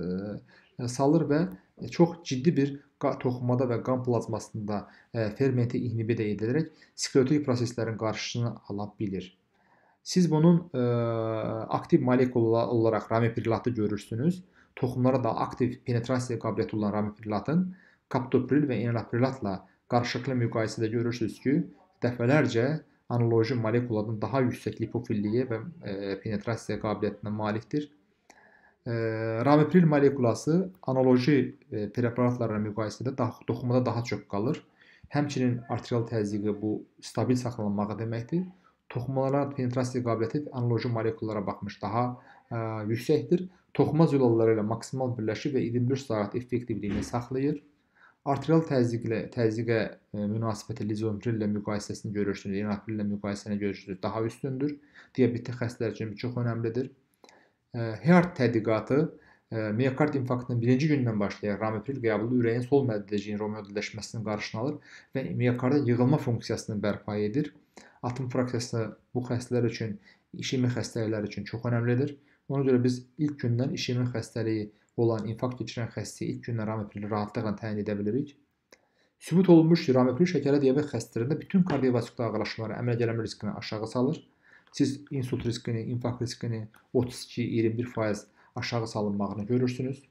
e, salır və çox ciddi bir toxumada və qan plazmasında e, fermenti inhibidə edilərək sklerotik proseslərin qarşısını ala bilir. Siz bunun e, aktiv molekul olaraq ramiprilatı görürsünüz. Toxumlara da aktiv penetrasiya qabiliyyəti olan ramiprilatın kaptopril və enalaprilatla qarşılıqlı müqayisədə görürsünüz ki, dəfələrcə analoji molekulardan daha yüksək lipofilliyə və e, penetrasiya qabiliyyətinə malikdir. E, ramipril molekulası analoji e, preparatlarla müqayisədə daha, toxumada daha çox qalır. Həmçinin arterial təzyiqi bu stabil saxlanmağı deməkdir. Toxumaların penetrasiya qabiliyyəti analoji molekullara baxmış daha e, yüksəkdir. Toxuma zülalları ilə maksimal birləşir və iyirmi dörd saat effektivliyini saxlayır. Arterial təzyiqlə, təzyiqə e, münasibəti lizopril ilə müqayisəsini görürsünüz, enalapril ilə müqayisəsini görürsünüz, daha üstündür. Diabetli xəstələr üçün çox önəmlidir. E, Heart tədqiqatı e, miokard infarktının birinci gündən başlayaraq ramipril qəbulu ürəyin sol məddəciyin romodilləşməsinin qarşısını alır və miokarda yığılma funksiyasını bərpa edir. Atom fraksiyası bu xəstələr üçün, işemik xəstəliklər üçün çox önəmlidir. Ona görə biz ilk gündən işemik xəstəliyi olan infarkt keçirən xəstəyə ilk gündən ramiprili rahatlıqla təyin edə bilirik. Sübut olunmuş ki, ramipril şəkərli diabet xəstələrində bütün kardiovaskular ağırlaşmaları, əmələ gəlmə riskini aşağı salır. Siz insult riskini, infarkt riskini otuz iki iyirmi bir faiz aşağı salınmağını görürsünüz.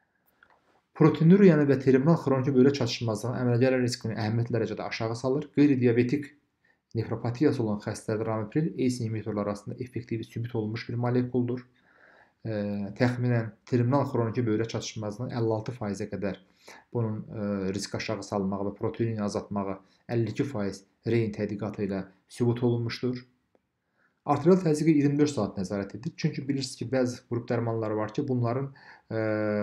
Proteinuriyanı və terminal xroniki böyrək çatışmazlığının əmələ gəlmə riskini əhəmiyyətli dərəcədə aşağı salır. Qeyri-diabetik nefropatiyası olan xəstələrdə ramipril A C E inhibitorlar arasında effektiv sübut olunmuş bir molekuldur. E, təxminən terminal xroniki böyrək çatışmazlığının əlli altı faizə qədər bunun e, risk aşağı salınmağı və proteini azaltmağı əlli iki faiz Rein tədqiqatı ilə sübut olunmuşdur. Arterial təzyiqə iyirmi dörd saat nəzarət edir. Çünki bilirsiniz ki, bəzi qrup dərmanları var ki, bunların e,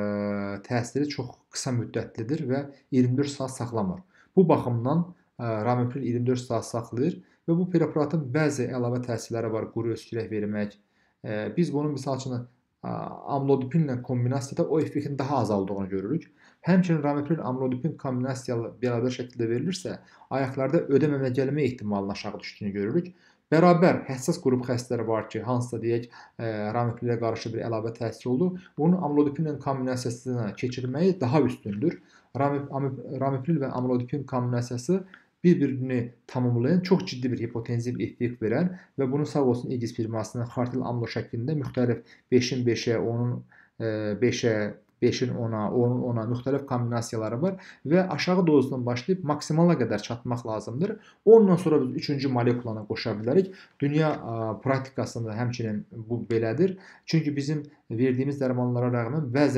təsiri çox qısa müddətlidir və iyirmi dörd saat saxlamır. Bu baxımdan e, ramipril iyirmi dörd saat saxlayır və bu preparatın bəzi əlavə təsirləri var, quru öskürək vermək. E, biz bunun misal üçün amlodipinlə kombinasiyada o effektin daha azaldığını görürük. Həmçinin ramipril amlodipin kombinasiyalı bərabər şəkildə verilirsə, ayaqlarda ödəm əmələ gəlmə ehtimalının aşağı düşdüyünü görürük. Bərabər həssas qrup xəstələri var ki, hansısa deyək, ramiprilə qarşı bir əlavə təsir oldu. Bunun amlodipinlə kombinasiyasına keçirməyi daha üstündür. Ramipril və amlodipin kombinasiyası bir-birini tamamlayan, çox ciddi bir hipotenziv effekt verən və bunu sağ olsun Aegis firmasının xartil amlo şəklində müxtəlif beşin beşə, onun beşə, beşin ona, onun ona müxtəlif kombinasiyaları var və aşağı dozdan başlayıb maksimala qədər çatmaq lazımdır. Ondan sonra biz üçüncü molekulanı qoşa bilərik. Dünya praktikasında həmçinin bu belədir. Çünki bizim verdiyimiz dərmanlara rəğmən bəzən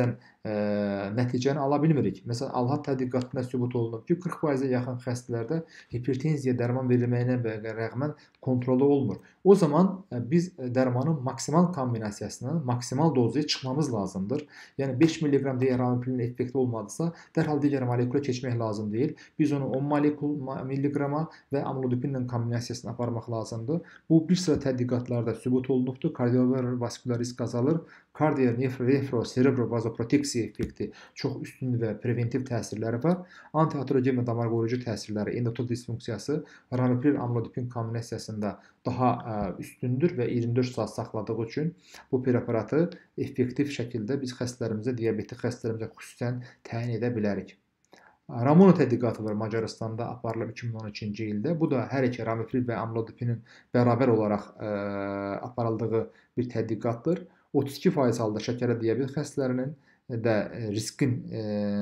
e, nəticəni ala bilmirik. Məsələn, ALHA tədqiqatında sübut olunub ki, qırx faiz-ə yaxın xəstələrdə hipertenziya dərman verilməyinə rəğmən kontrolda olmur. O zaman biz dərmanın maksimal kombinasiyasını, maksimal dozuya çıxmamız lazımdır. Yəni beş milliqram deyək ramipril effekti olmadısa, dərhal digər molekula keçmək lazım deyil. Biz onu on milliqrama və amlodipinlə kombinasiyasını aparmaq lazımdır. Bu bir sıra tədqiqatlarda sübut olunubdur. Kardiovaskular risk azalır. Kardiyo, nefro, cerebro vazoproteksiya effekti çox üstün və preventiv təsirləri var. Antiaterogen və damar qoruyucu təsirləri, endotel disfunksiyası ramipril amlodipin kombinasiyasında daha üstündür və iyirmi dörd saat saxladığı üçün bu preparatı effektiv şəkildə biz xəstələrimizə, diabetik xəstələrimizə xüsusən təyin edə bilərik. Ramono tədqiqatı var Macaristanda aparılıb iki min on üçüncü ildə. Bu da hər iki ramipril və amlodipinin bərabər olaraq ə, aparıldığı bir tədqiqatdır. otuz iki faiz halda şəkərli diabet xəstələrinin də riskin ə,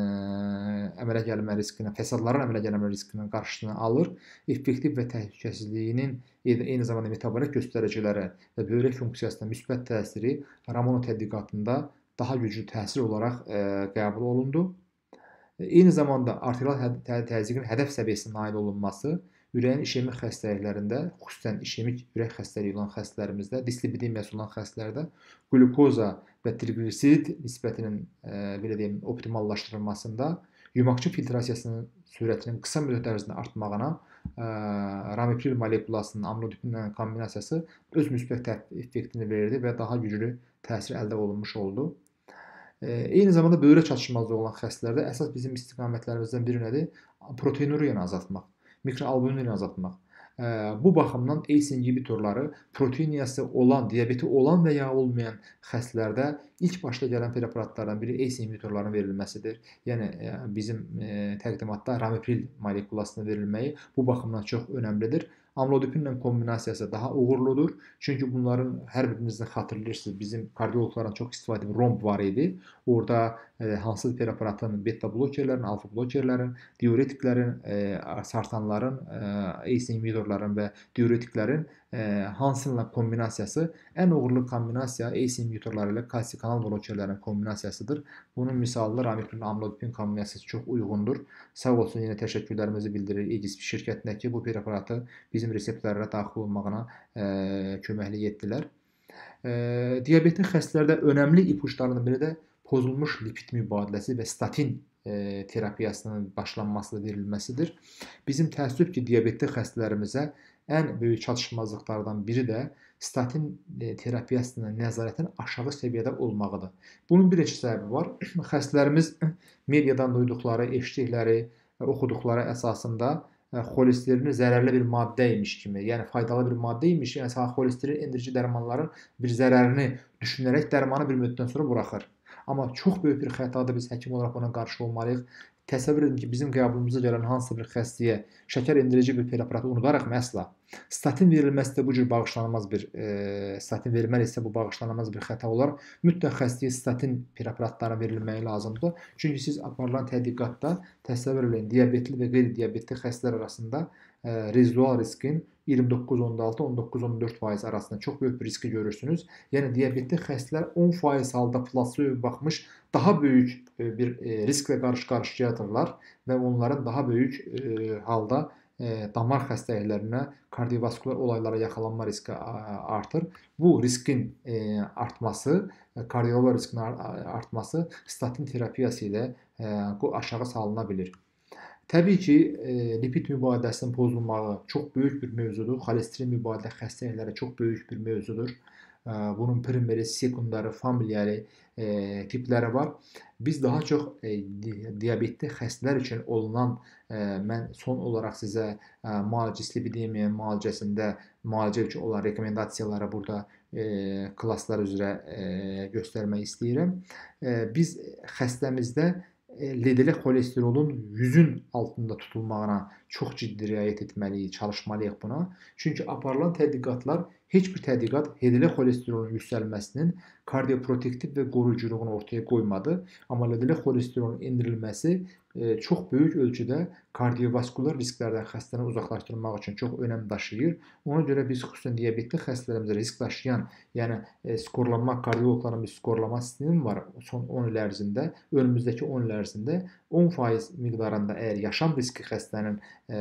əmələ gəlmə riskinə, fəsadların əmələ gəlmə riskinin qarşısını alır. Effektiv və təhlükəsizliyinin eyni zamanda metabolik göstəriciləri və böyrək funksiyasına müsbət təsiri Ramono tədqiqatında daha güclü təsir olaraq ə, qəbul olundu. Eyni zamanda arterial təzyiqin hədəf səviyyəsinə nail olunması ürəyin işemik xəstəliklərində, xüsusən işemik ürək xəstəliyi olan xəstələrimizdə, dislipidemiyası olan xəstələrdə qlukoza və triqliserid nisbətinin e, belə deyim, optimallaşdırılmasında yumakçı filtrasiyasının sürətinin qısa müddət ərzində artmağına e, ramipril molekulasının amlodipinlə kombinasiyası öz müsbət effektini verdi və daha güclü təsir əldə olunmuş oldu. Eyni zamanda böyrək çatışmazlığı olan xəstələrdə əsas bizim istiqamətlərimizdən biri nədir? Proteinuriyanı azaltmaq, mikroalbuminini azaltmaq. Bu baxımdan A C E inhibitorları proteiniyası olan, diabeti olan və ya olmayan xəstələrdə ilk başda gələn preparatlardan biri A C E inhibitorların verilməsidir. Yəni bizim təqdimatda ramipril molekulasının verilməyi bu baxımdan çox önəmlidir. Amlodipinlə kombinasiyası daha uğurludur. Çünki bunların hər birinizdən xatırlayırsınız, bizim kardioloqların çox istifadə etdiyi romb var idi. Orada e, hansı preparatın, beta blokerlərin, alfa blokerlərin, diuretiklərin, e, sartanların, e, A C E inhibitorların və diuretiklərin e, hansınla kombinasiyası ən uğurlu kombinasiya A C E inhibitorları ilə kalsium kanal blokerlərin kombinasiyasıdır. Bunun misalı ramipril amlodipin kombinasiyası çox uyğundur. Sağ olsun, yenə təşəkkürlərimizi bildirir Aegis şirkətinə ki, bu preparatı bizim reseptlərə daxil olmağına e, köməklik etdilər. E, diabetik xəstələrdə önəmli ipuçlarından biri də pozulmuş lipid mübadiləsi və statin e, terapiyasının başlanması verilməsidir. Bizim təəssüf ki, diabetik xəstələrimizə ən böyük çatışmazlıqlardan biri də statin e, terapiyasının nəzarətin aşağı səviyyədə olmağıdır. Bunun bir neçə səbəbi var. Xəstələrimiz mediadan duyduqları, eşitdikləri, oxuduqları əsasında xolesterini zərərli bir maddə imiş kimi, yəni faydalı bir maddə imiş, yəni xolesterin endirici dərmanların bir zərərini düşünərək dərmanı bir müddətdən sonra buraxır. Amma çox böyük bir xətadır, biz həkim olaraq ona qarşı olmalıyıq. Təsəvvür edin ki, bizim qəbulumuza gələn hansısa bir xəstəyə şəkər endirici bir preparatı unudaraq məsla statin verilməsi də bu cür bağışlanmaz bir e, statin verilməlisə bu bağışlanmaz bir xəta olar. Mütləq xəstəyə statin preparatları verilməyi lazımdır. Çünki siz aparılan tədqiqatda təsəvvür edin, diabetli və qeyri-diabetli xəstələr arasında e, rezidual riskin iyirmi doqquz on altı on doqquz on dörd faiz arasında çox böyük bir riski görürsünüz. Yəni diabetli xəstələr on faiz halda plasebo baxmış daha böyük bir risklə qarşı-qarşıyadırlar və onların daha böyük halda damar xəstəliklərinə, kardiovaskular olaylara yaxalanma riski artır. Bu riskin artması, kardioloji riskin artması statin terapiyası ilə aşağı salına bilir. Təbii ki, lipid mübadiləsinin pozulmağı çox böyük bir mövzudur. Xolesterin mübadilə xəstəlikləri çox böyük bir mövzudur. Bunun primeri, sekundarı, familiari e, tipləri var. Biz daha çox e, diabetli xəstələr üçün olunan, e, mən son olaraq sizə e, müalicə dislipidemiya müalicəsində müalicə üçün olan rekomendasiyaları burada e, klasslar üzrə e, göstərmək istəyirəm. E, biz xəstəmizdə L D L xolesterolun yüzün altında tutulmağına çox ciddi riayət etməliyik, çalışmalıyıq buna. Çünki aparılan tədqiqatlar heç bir tədqiqat H D L xolesterolun yüksəlməsinin kardioprotektiv və qoruyuculuğunu ortaya qoymadı. Amma L D L xolesterolun endirilməsi e, çox böyük ölçüdə kardiovaskular risklərdən xəstəni uzaqlaşdırmaq üçün çox önəm daşıyır. Ona görə biz xüsusən diabetli xəstələrimizə risk daşıyan, yəni e, skorlanma, kardioloqların bir skorlama sistemi var son on il ərzində, önümüzdəki on il ərzində on faiz miqdarında əgər yaşam riski xəstənin e,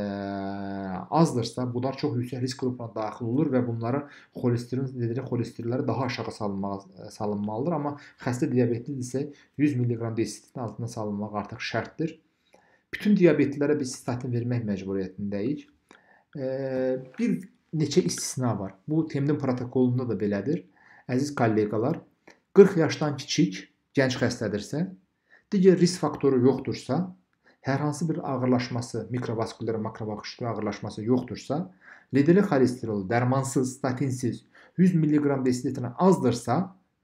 azdırsa, bunlar çox yüksək risk qrupuna daxil olur və bunların xolesterin, L D L xolesterolları daha aşağı salınmalı, salınmalıdır. Amma xəstə diabetlidirsə yüz milliqram desilitin altına salınmaq artıq şərtdir. Bütün diabetlilərə biz statin vermək məcburiyyətindəyik. E, bir neçə istisna var. Bu Temdin protokolunda da belədir. Əziz kolleqalar, qırx yaşdan kiçik, gənc xəstədirsə, digər risk faktoru yoxdursa, hər hansı bir ağırlaşması, mikrovaskulyar, makrovaskulyar ağırlaşması yoxdursa, L D L xolesterolu dərmansız, statinsiz yüz milliqram desilitrinə azdırsa,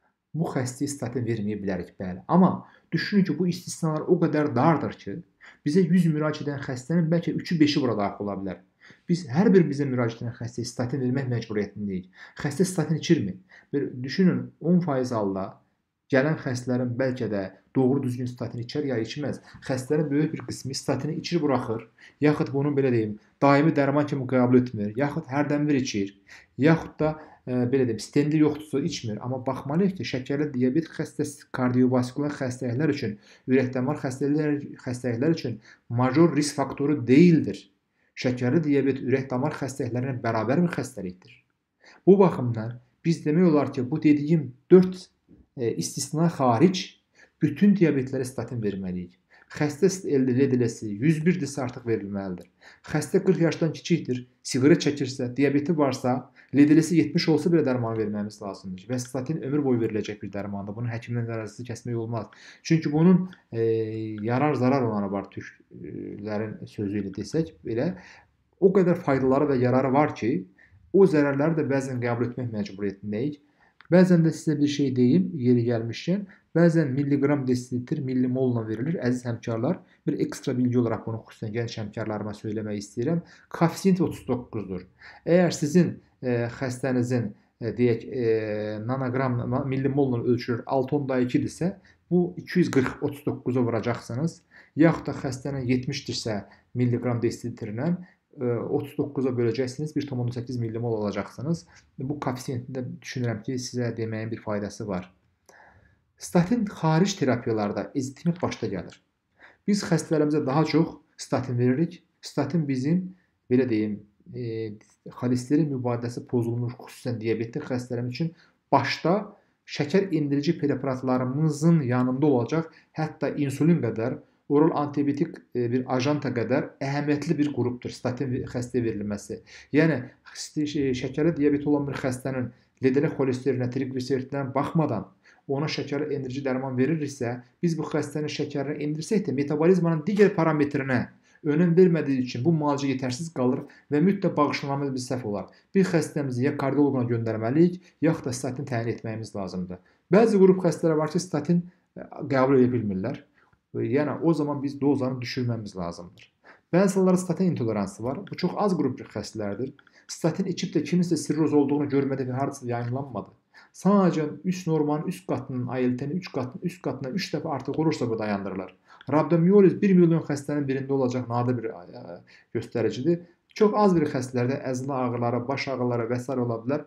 bu xəstəyə statin verməyə bilərik, bəli. Amma düşünün ki, bu istisnalar o qədər dardır ki, bizə yüz müraciət edən xəstənin bəlkə üçü beşi bura daxil ola bilər. Biz hər bir bizə müraciət edən xəstəyə statin vermək məcburiyyətindəyik. Xəstə statin içirmi? Bir düşünün, on faiz halda gələn xəstələrin bəlkə də doğru düzgün statin içər ya içməz. Xəstələrin böyük bir qismi statini içir buraxır, yaxud bunu belə deyim, daimi dərman kimi qəbul etmir, yaxud hərdənbir içir, yaxud da e, belə deyim, stendi yoxdursa içmir. Amma baxmalıyıq ki, şəkərli diabet xəstəsi, kardiovaskular xəstəliklər üçün, ürək-damar xəstəliklər, xəstəliklər üçün major risk faktoru deyildir. Şəkərli diabet ürək-damar xəstəliklərinə bərabər bir xəstəlikdir. Bu baxımdan biz demək olar ki, bu dediyim dörd e, istisna xaric bütün diabetlərə statin verməliyik. Xəstə L D L-si yüz birdirsə artıq verilməlidir. Xəstə qırx yaşdan kiçikdir, siqaret çəkirsə, diabeti varsa, L D L-si yetmiş olsa belə dərman verməmiz lazımdır. Və statin ömür boyu veriləcək bir dərmandır. Bunun həkimdən ərazisi kəsmək olmaz. Çünki bunun e, yarar-zarar olanı var, türklərin sözü ilə desək belə. O qədər faydaları və yararı var ki, o zərərləri də bəzən qəbul etmək məcburiyyətindəyik. Bəzən də sizə bir şey deyim, yeri gəlmişkən, bəzən milliqram desilitr millimolla verilir. Əziz həmkarlar, bir ekstra bilgi olaraq bunu xüsusən gənc həmkarlarıma söyləmək istəyirəm. Koefisient otuz doqquzdur. Əgər sizin e, xəstənizin e, deyək, e, nanoqram millimolla ölçülür altı nöqtə ikidirsə, bu iki yüz qırx otuz doqquza vuracaqsınız. Yaxud da xəstənin yetmişdirsə milliqram desilitrinə otuz doqquza böləcəksiniz, bir nöqtə səkkiz millimol alacaqsınız. Bu koefisiyentində düşünürəm ki, sizə deməyin bir faydası var. Statin xaric terapiyalarda ezitimik başda gəlir. Biz xəstələrimizə daha çox statin veririk. Statin bizim, belə deyim, e, xolesterin mübadiləsi pozulmuş, xüsusən diabetli xəstələrim üçün başda şəkər endirici preparatlarımızın yanında olacaq, hətta insulin qədər, oral antibiotik bir ajanta qədər əhəmiyyətli bir qrupdur statin xəstəyə verilməsi. Yəni, şəkərli diabeti olan bir xəstənin L D L xolesterinə, triqliseridlərinə baxmadan ona şəkərli endirici dərman veririksə, biz bu xəstənin şəkərini endirsək də metabolizmanın digər parametrinə önəm vermədiyi üçün bu müalicə yetərsiz qalır və mütləq bağışlamamız bir səhv olar. Bir xəstəmizi ya kardioloquna göndərməliyik, yaxud da statin təyin etməyimiz lazımdır. Bəzi qrup xəstələr var ki, statin qəbul edə bilmirlər. Yəni, o zaman biz dozanı düşürməmiz lazımdır. Bəziləri statin intoleransı var. Bu çox az qrup xəstələrdir. Statin içib də kiminsə sirroz olduğunu görmədə və hardasa yayınlanmadı. Sadəcə üst normanın üst qatının, A L T-nin üst qatının üst qatına üç dəfə artıq olursa bu dayandırılır. Rabdomiyoliz bir milyon xəstənin birində olacaq nadir bir göstəricidir. Çox az bir xəstələrdə əzələ ağrıları, baş ağrıları və s. ola bilər.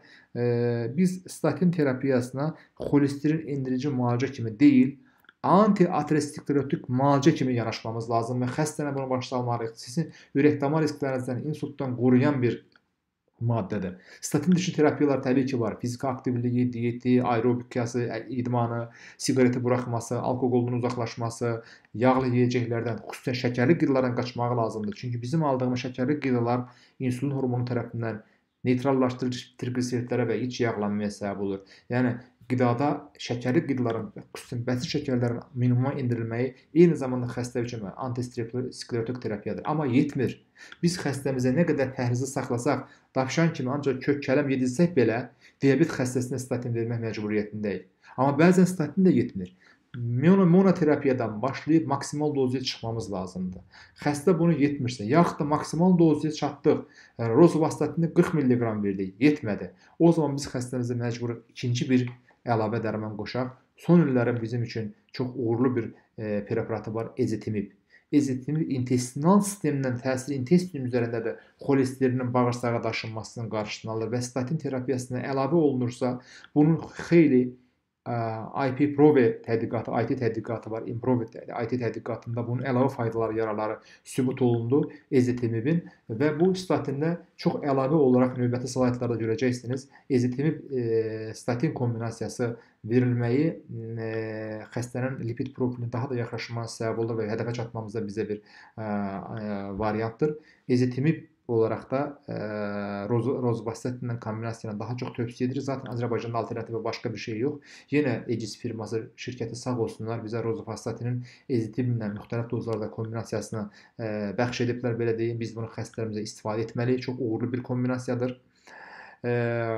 Biz statin terapiyasına xolesterin endirici müalicə kimi deyil, anti-aterosklerotik müalicə kimi yanaşmamız lazım və xəstənə bunu başa salmalıyıq. Sizin ürək-damar risklərinizdən, insultdan qoruyan bir maddədir. Statin dışı terapiyalar təbii ki var. Fiziki aktivliyi, diyeti, aerobikası, idmanı, siqareti buraxması, alkoqoldan uzaqlaşması, yağlı yeyəcəklərdən, xüsusən şəkərli qidalardan qaçmağı lazımdır. Çünki bizim aldığımız şəkərli qidalar insulin hormonu tərəfindən neytrallaşdırıcı triqliseridlərə və iç yağlanmaya səbəb olur. Yəni, qidada şəkərli qidaların, xüsusən bəzi şəkərlərin minimuma endirilməyi eyni zamanda xəstə üçün antisklerotik terapiyadır. Amma yetmir. Biz xəstəmizə nə qədər pəhrizi saxlasaq, davşan kimi ancaq kök kələm yedirsək belə, diabet xəstəsinə statin vermək məcburiyyətindəyik. Amma bəzən statin də yetmir. mono monoterapiyadan başlayıb maksimal dozuya çıxmamız lazımdır. Xəstə bunu yetmirsə, yaxud da maksimal dozuya çatdıq. Yəni rozuvastatini qırx milliqram verdik, yetmədi. O zaman biz xəstəmizə məcbur ikinci bir əlavə dərman qoşaq. Son illərin bizim üçün çox uğurlu bir e, preparatı var, ezitimib. Ezitimib intestinal sistemindən təsiri intestin üzərində də xolesterinin bağırsağa daşınmasının qarşısını alır və statin terapiyasına əlavə olunursa, bunun xeyli I P Prove tədqiqatı, I T tədqiqatı var, Improve I T tədqiqatında bunun əlavə faydaları, yararları sübut olundu ezitimibin və bu statində çox əlavə olaraq növbəti slaytlarda görəcəksiniz. Ezitimib e, statin kombinasiyası verilməyi e, xəstənin lipid profilini daha da yaxşılaşdırmasına səbəb olur və hədəfə çatmamızda bizə bir e, e, variantdır. Ezitimib olaraq da e, roz, rozuvastatinlə kombinasiyasına daha çox tövsiyə edirik. Zaten Azərbaycanda alternativi başqa bir şey yox. Yenə Ecis firması, şirkəti sağ olsunlar, bizə rozuvastatinin ezitimlə müxtəlif dozlarda kombinasiyasını e, bəxş ediblər, belə deyim. Biz bunu xəstələrimizə istifadə etməliyik. Çox uğurlu bir kombinasiyadır. E,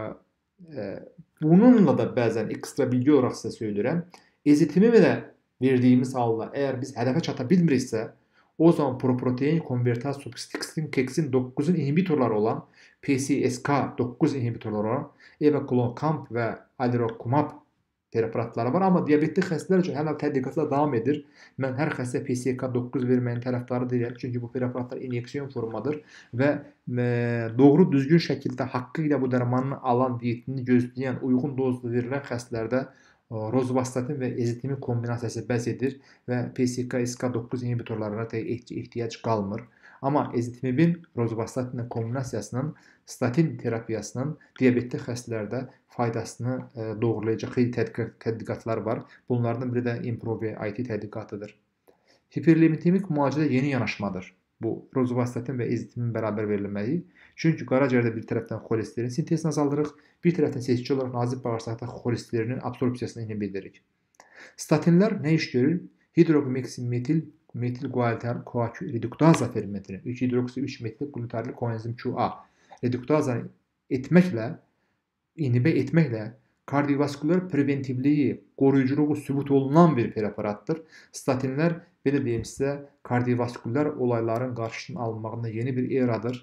e, bununla da bəzən ekstra bilgi olaraq sizə söyləyirəm. Ezitimi də verdiyimiz halda, əgər biz hədəfə çata bilmiriksə, o zaman proprotein konvertaz substitutin keksin doqquzun inhibitorları olan P C S K doqquz inhibitorları olan Evaculocamp və Alirocumab preparatları var. Amma diabetli xəstələr üçün hələ tədqiqatlar davam edir. Mən hər xəstə P C K doqquz verməyin tərəfdarı deyirəm. Çünki bu preparatlar inyeksiyon formadır və e, doğru düzgün şəkildə haqqı ilə bu dərmanını alan, diyetini gözləyən, uyğun dozda verilən xəstələrdə rozuvastatin və ezitimin kombinasiyası bəs edir və P C K S K doqquz inhibitorlarına da ehtiyac qalmır. Amma ezitimibin rozuvastatinlə kombinasiyasının statin terapiyasının diabetli xəstələrdə faydasını e, doğrulayacaq xeyli tədqiqatlar var. Bunlardan biri də Improve I T tədqiqatıdır. Hiperlipitemik müalicədə yeni yanaşmadır. Bu rozuvastatin və ezitimin bərabər verilməyi. Çünki qaraciyərdə bir tərəfdən xolesterin sintezini azaldırıq, bir tərəfdən seçici olaraq nazik bağırsaqda xolesterinin absorpsiyasını inhib edirik. Statinlər nə iş görür? Hidroksimetil metil guanil-koaqül reduktaza fermentini, üç hidroksi üç metil glutarlı koenzim Q A reduktaza etməklə, inhibə etməklə kardiovaskular preventivliyi, qoruyuculuğu sübut olunan bir preparatdır. Statinlər, belə deyim sizə, kardiovaskular olayların qarşısının alınmağında yeni bir eradır.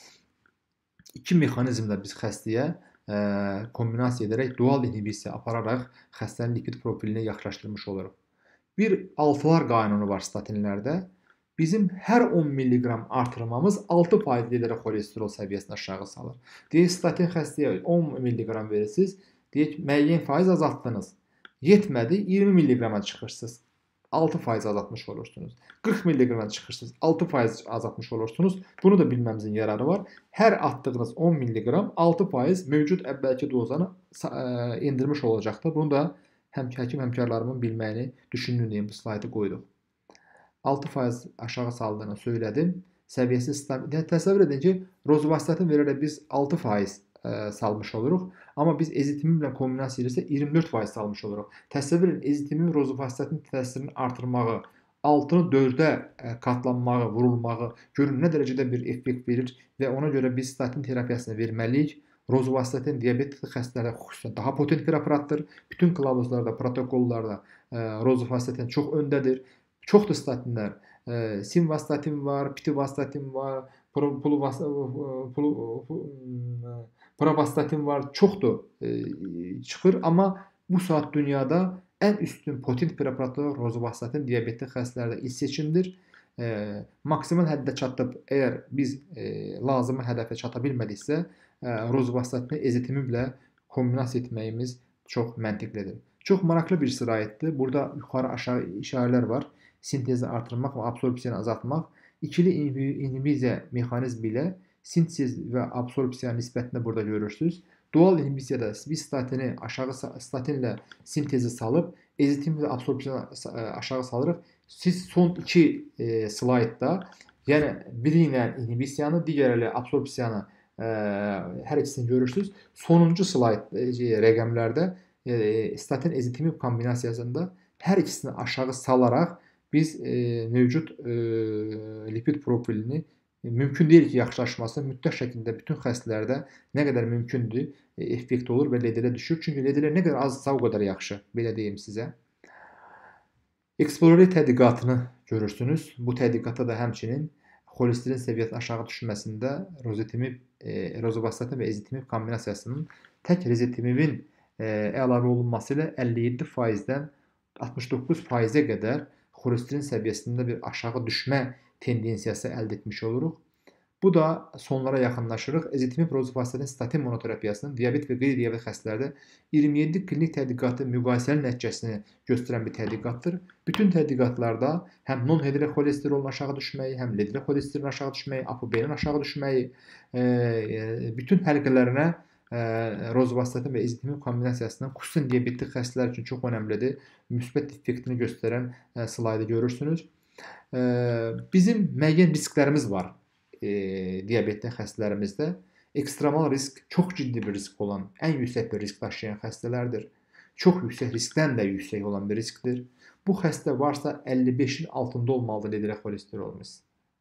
İki mexanizmlə biz xəstəyə e, kombinasiya edərək, dual inhibisiya apararaq xəstənin lipid profilini yaxşılaşdırmış oluruq. Bir altılar qanunu var statinlərdə. Bizim hər on milliqram artırmamız altı faiz deyilərək xolesterol səviyyəsini aşağı salır. Deyək, statin xəstəyə on milliqram verirsiniz, deyək, müəyyən faiz azaltdınız. Yetmədi, iyirmi milliqrama çıxırsınız. altı faiz azaltmış olursunuz. qırx milliqrama çıxırsınız, altı faiz azaltmış olursunuz. Bunu da bilməmizin yararı var. Hər atdığınız on milliqram altı faiz mövcud əvvəlki dozanı endirmiş olacaqdır. Bunu da həm həkim həmkarlarımın bilməyini düşündüyüm bu slaydı qoyduq. altı faiz aşağı saldığını söylədim. Səviyyəsi stabil. Təsəvvür edin ki, rozuvastatin verərək biz altı faiz ə, salmış oluruq. Amma biz ezitimimlə kombinasiya edirsə iyirmi dörd faiz salmış oluruq. Təsəvvür edin, ezitimin rozuvastatin təsirini artırmağı, altını dördə katlanmağı, vurulmağı görün nə dərəcədə bir effekt verir və ona görə biz statin terapiyasını verməliyik. Rozuvastatin diabetli xəstələrdə xüsusən daha potent preparatdır. Bütün kılavuzlarda, protokollarda e, rozuvastatin çox öndədir. Çoxdur statinlər. E, simvastatin var, pitivastatin var, pravastatin var. Çoxdur e, çıxır. Amma bu saat dünyada ən üstün potent preparatlar rozuvastatin diabetli xəstələrdə ilk seçimdir. E, maksimal həddə çatıb, əgər biz e, lazımi hədəfə çata bilmədiksə, e, rozuvastatini ezitimiblə kombinasiya etməyimiz çox məntiqlidir. Çox maraqlı bir sırayətdir. Burada yuxarı aşağı işarələr var. Sintezi artırmaq və absorpsiyanı azaltmaq. İkili inhibisiya mexanizmi ilə sintez və absorpsiya nisbətini burada görürsünüz. Dual inhibisiyada biz statini aşağı statinlə sintezi salıb, ezitim və absorpsiyanı aşağı salırıq. Siz son iki e, slaydda, yəni biri ilə inhibisiyanı, digəri ilə absorpsiyanı e, hər ikisini görürsünüz. Sonuncu slayd e, rəqəmlərdə e, statin ezitimib kombinasiyasında hər ikisini aşağı salaraq biz e, mövcud e, lipid profilini e, mümkün deyil ki, yaxşılaşması mütləq şəkildə bütün xəstələrdə nə qədər mümkündür, e, effekt olur və ledelə düşür. Çünki ledelər nə qədər azsa o qədər yaxşı, belə deyim sizə. Exploratory tədqiqatını görürsünüz. Bu tədqiqatda da həmçinin xolesterin səviyyəsinin aşağı düşməsində rozetimib, e, rozuvastatin və ezitimib kombinasiyasının tək rezetimibin e, əlavə olunması ilə əlli yeddi faizdən altmış doqquz faizə qədər xolesterin səviyyəsində bir aşağı düşmə tendensiyası əldə etmiş oluruq. Bu da sonlara yaxınlaşırıq. Ezitimib rozuvastatin statin monoterapiyasının diabet və qeyri-diabet xəstələrdə iyirmi yeddi klinik tədqiqatı müqayisəli nəticəsini göstərən bir tədqiqatdır. Bütün tədqiqatlarda həm non-hedrə xolesterolun aşağı düşməyi, həm ledrə xolesterin aşağı düşməyi, A P B-nin aşağı düşməyi, bütün həlqələrinə rozuvastatin və ezitimib kombinasiyasının xüsusən diabetli xəstələr üçün çox önəmlidir. Müsbət effektini göstərən slaydı görürsünüz. Bizim müəyyən risklərimiz var. E, diabetli xəstələrimizdə ekstremal risk, çox ciddi bir risk olan, ən yüksək bir risk daşıyan xəstələrdir. Çox yüksək riskdən də yüksək olan bir riskdir. Bu xəstə varsa əlli beşin altında olmalıdır ledrə xolesterolumuz.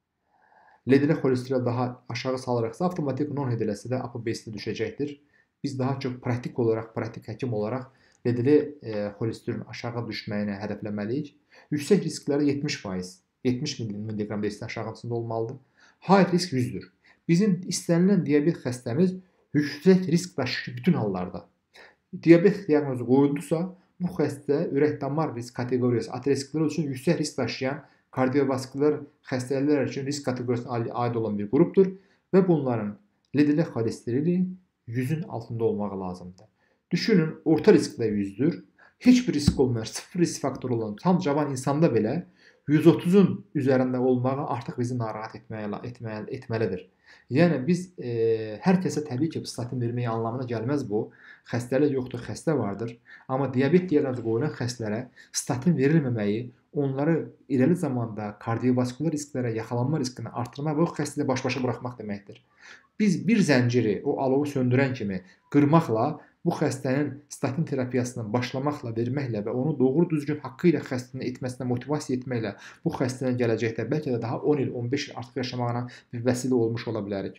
Ledrə xolesterol daha aşağı salırıqsa avtomatik non-hedrəsi də A P B-si də düşəcəkdir. Biz daha çox praktik olaraq, praktik həkim olaraq ledrə e, xolesterolun aşağı düşməyini hədəfləməliyik. Yüksək riskləri yetmiş faiz, yetmiş milliqram desitin aşağısında olmalıdır. High risk yüzdür. Bizim istənilən diabet xəstəmiz yüksək risk daşıyır bütün hallarda. Diabet diaqnozu qoyuldusa, bu xəstə ürək-damar risk kateqoriyası ateroskleroz üçün yüksək risk daşıyan kardiovaskülər xəstəliklər üçün risk kateqoriyasına aid olan bir qrupdur və bunların ledrə xolesteroli yüzün altında olmağı lazımdır. Düşünün, orta riskdə yüzdür. Heç bir risk olmayan, sıfır risk faktoru olan tam cavan insanda belə yüz otuzun üzərində olmağı artıq bizi narahat etməli, etməli, etməlidir. Yəni biz e, hər kəsə təbii ki, statin verməyi anlamına gəlməz bu. Xəstəlik yoxdur, xəstə vardır. Amma diabet diaqnozu qoyulan xəstələrə statin verilməməyi onları irəli zamanda kardiovaskülər risklərə yaxalanma riskini artırmaq və o xəstələri baş-başa buraxmaq deməkdir. Biz bir zənciri o alovu söndürən kimi qırmaqla bu xəstənin statin terapiyasına başlamaqla, verməklə və onu doğru düzgün haqqı ilə xəstəni etməsinə motivasiya etməklə bu xəstənin gələcəkdə bəlkə də daha on il, on beş il artıq yaşamağına bir vəsilə olmuş ola bilərik.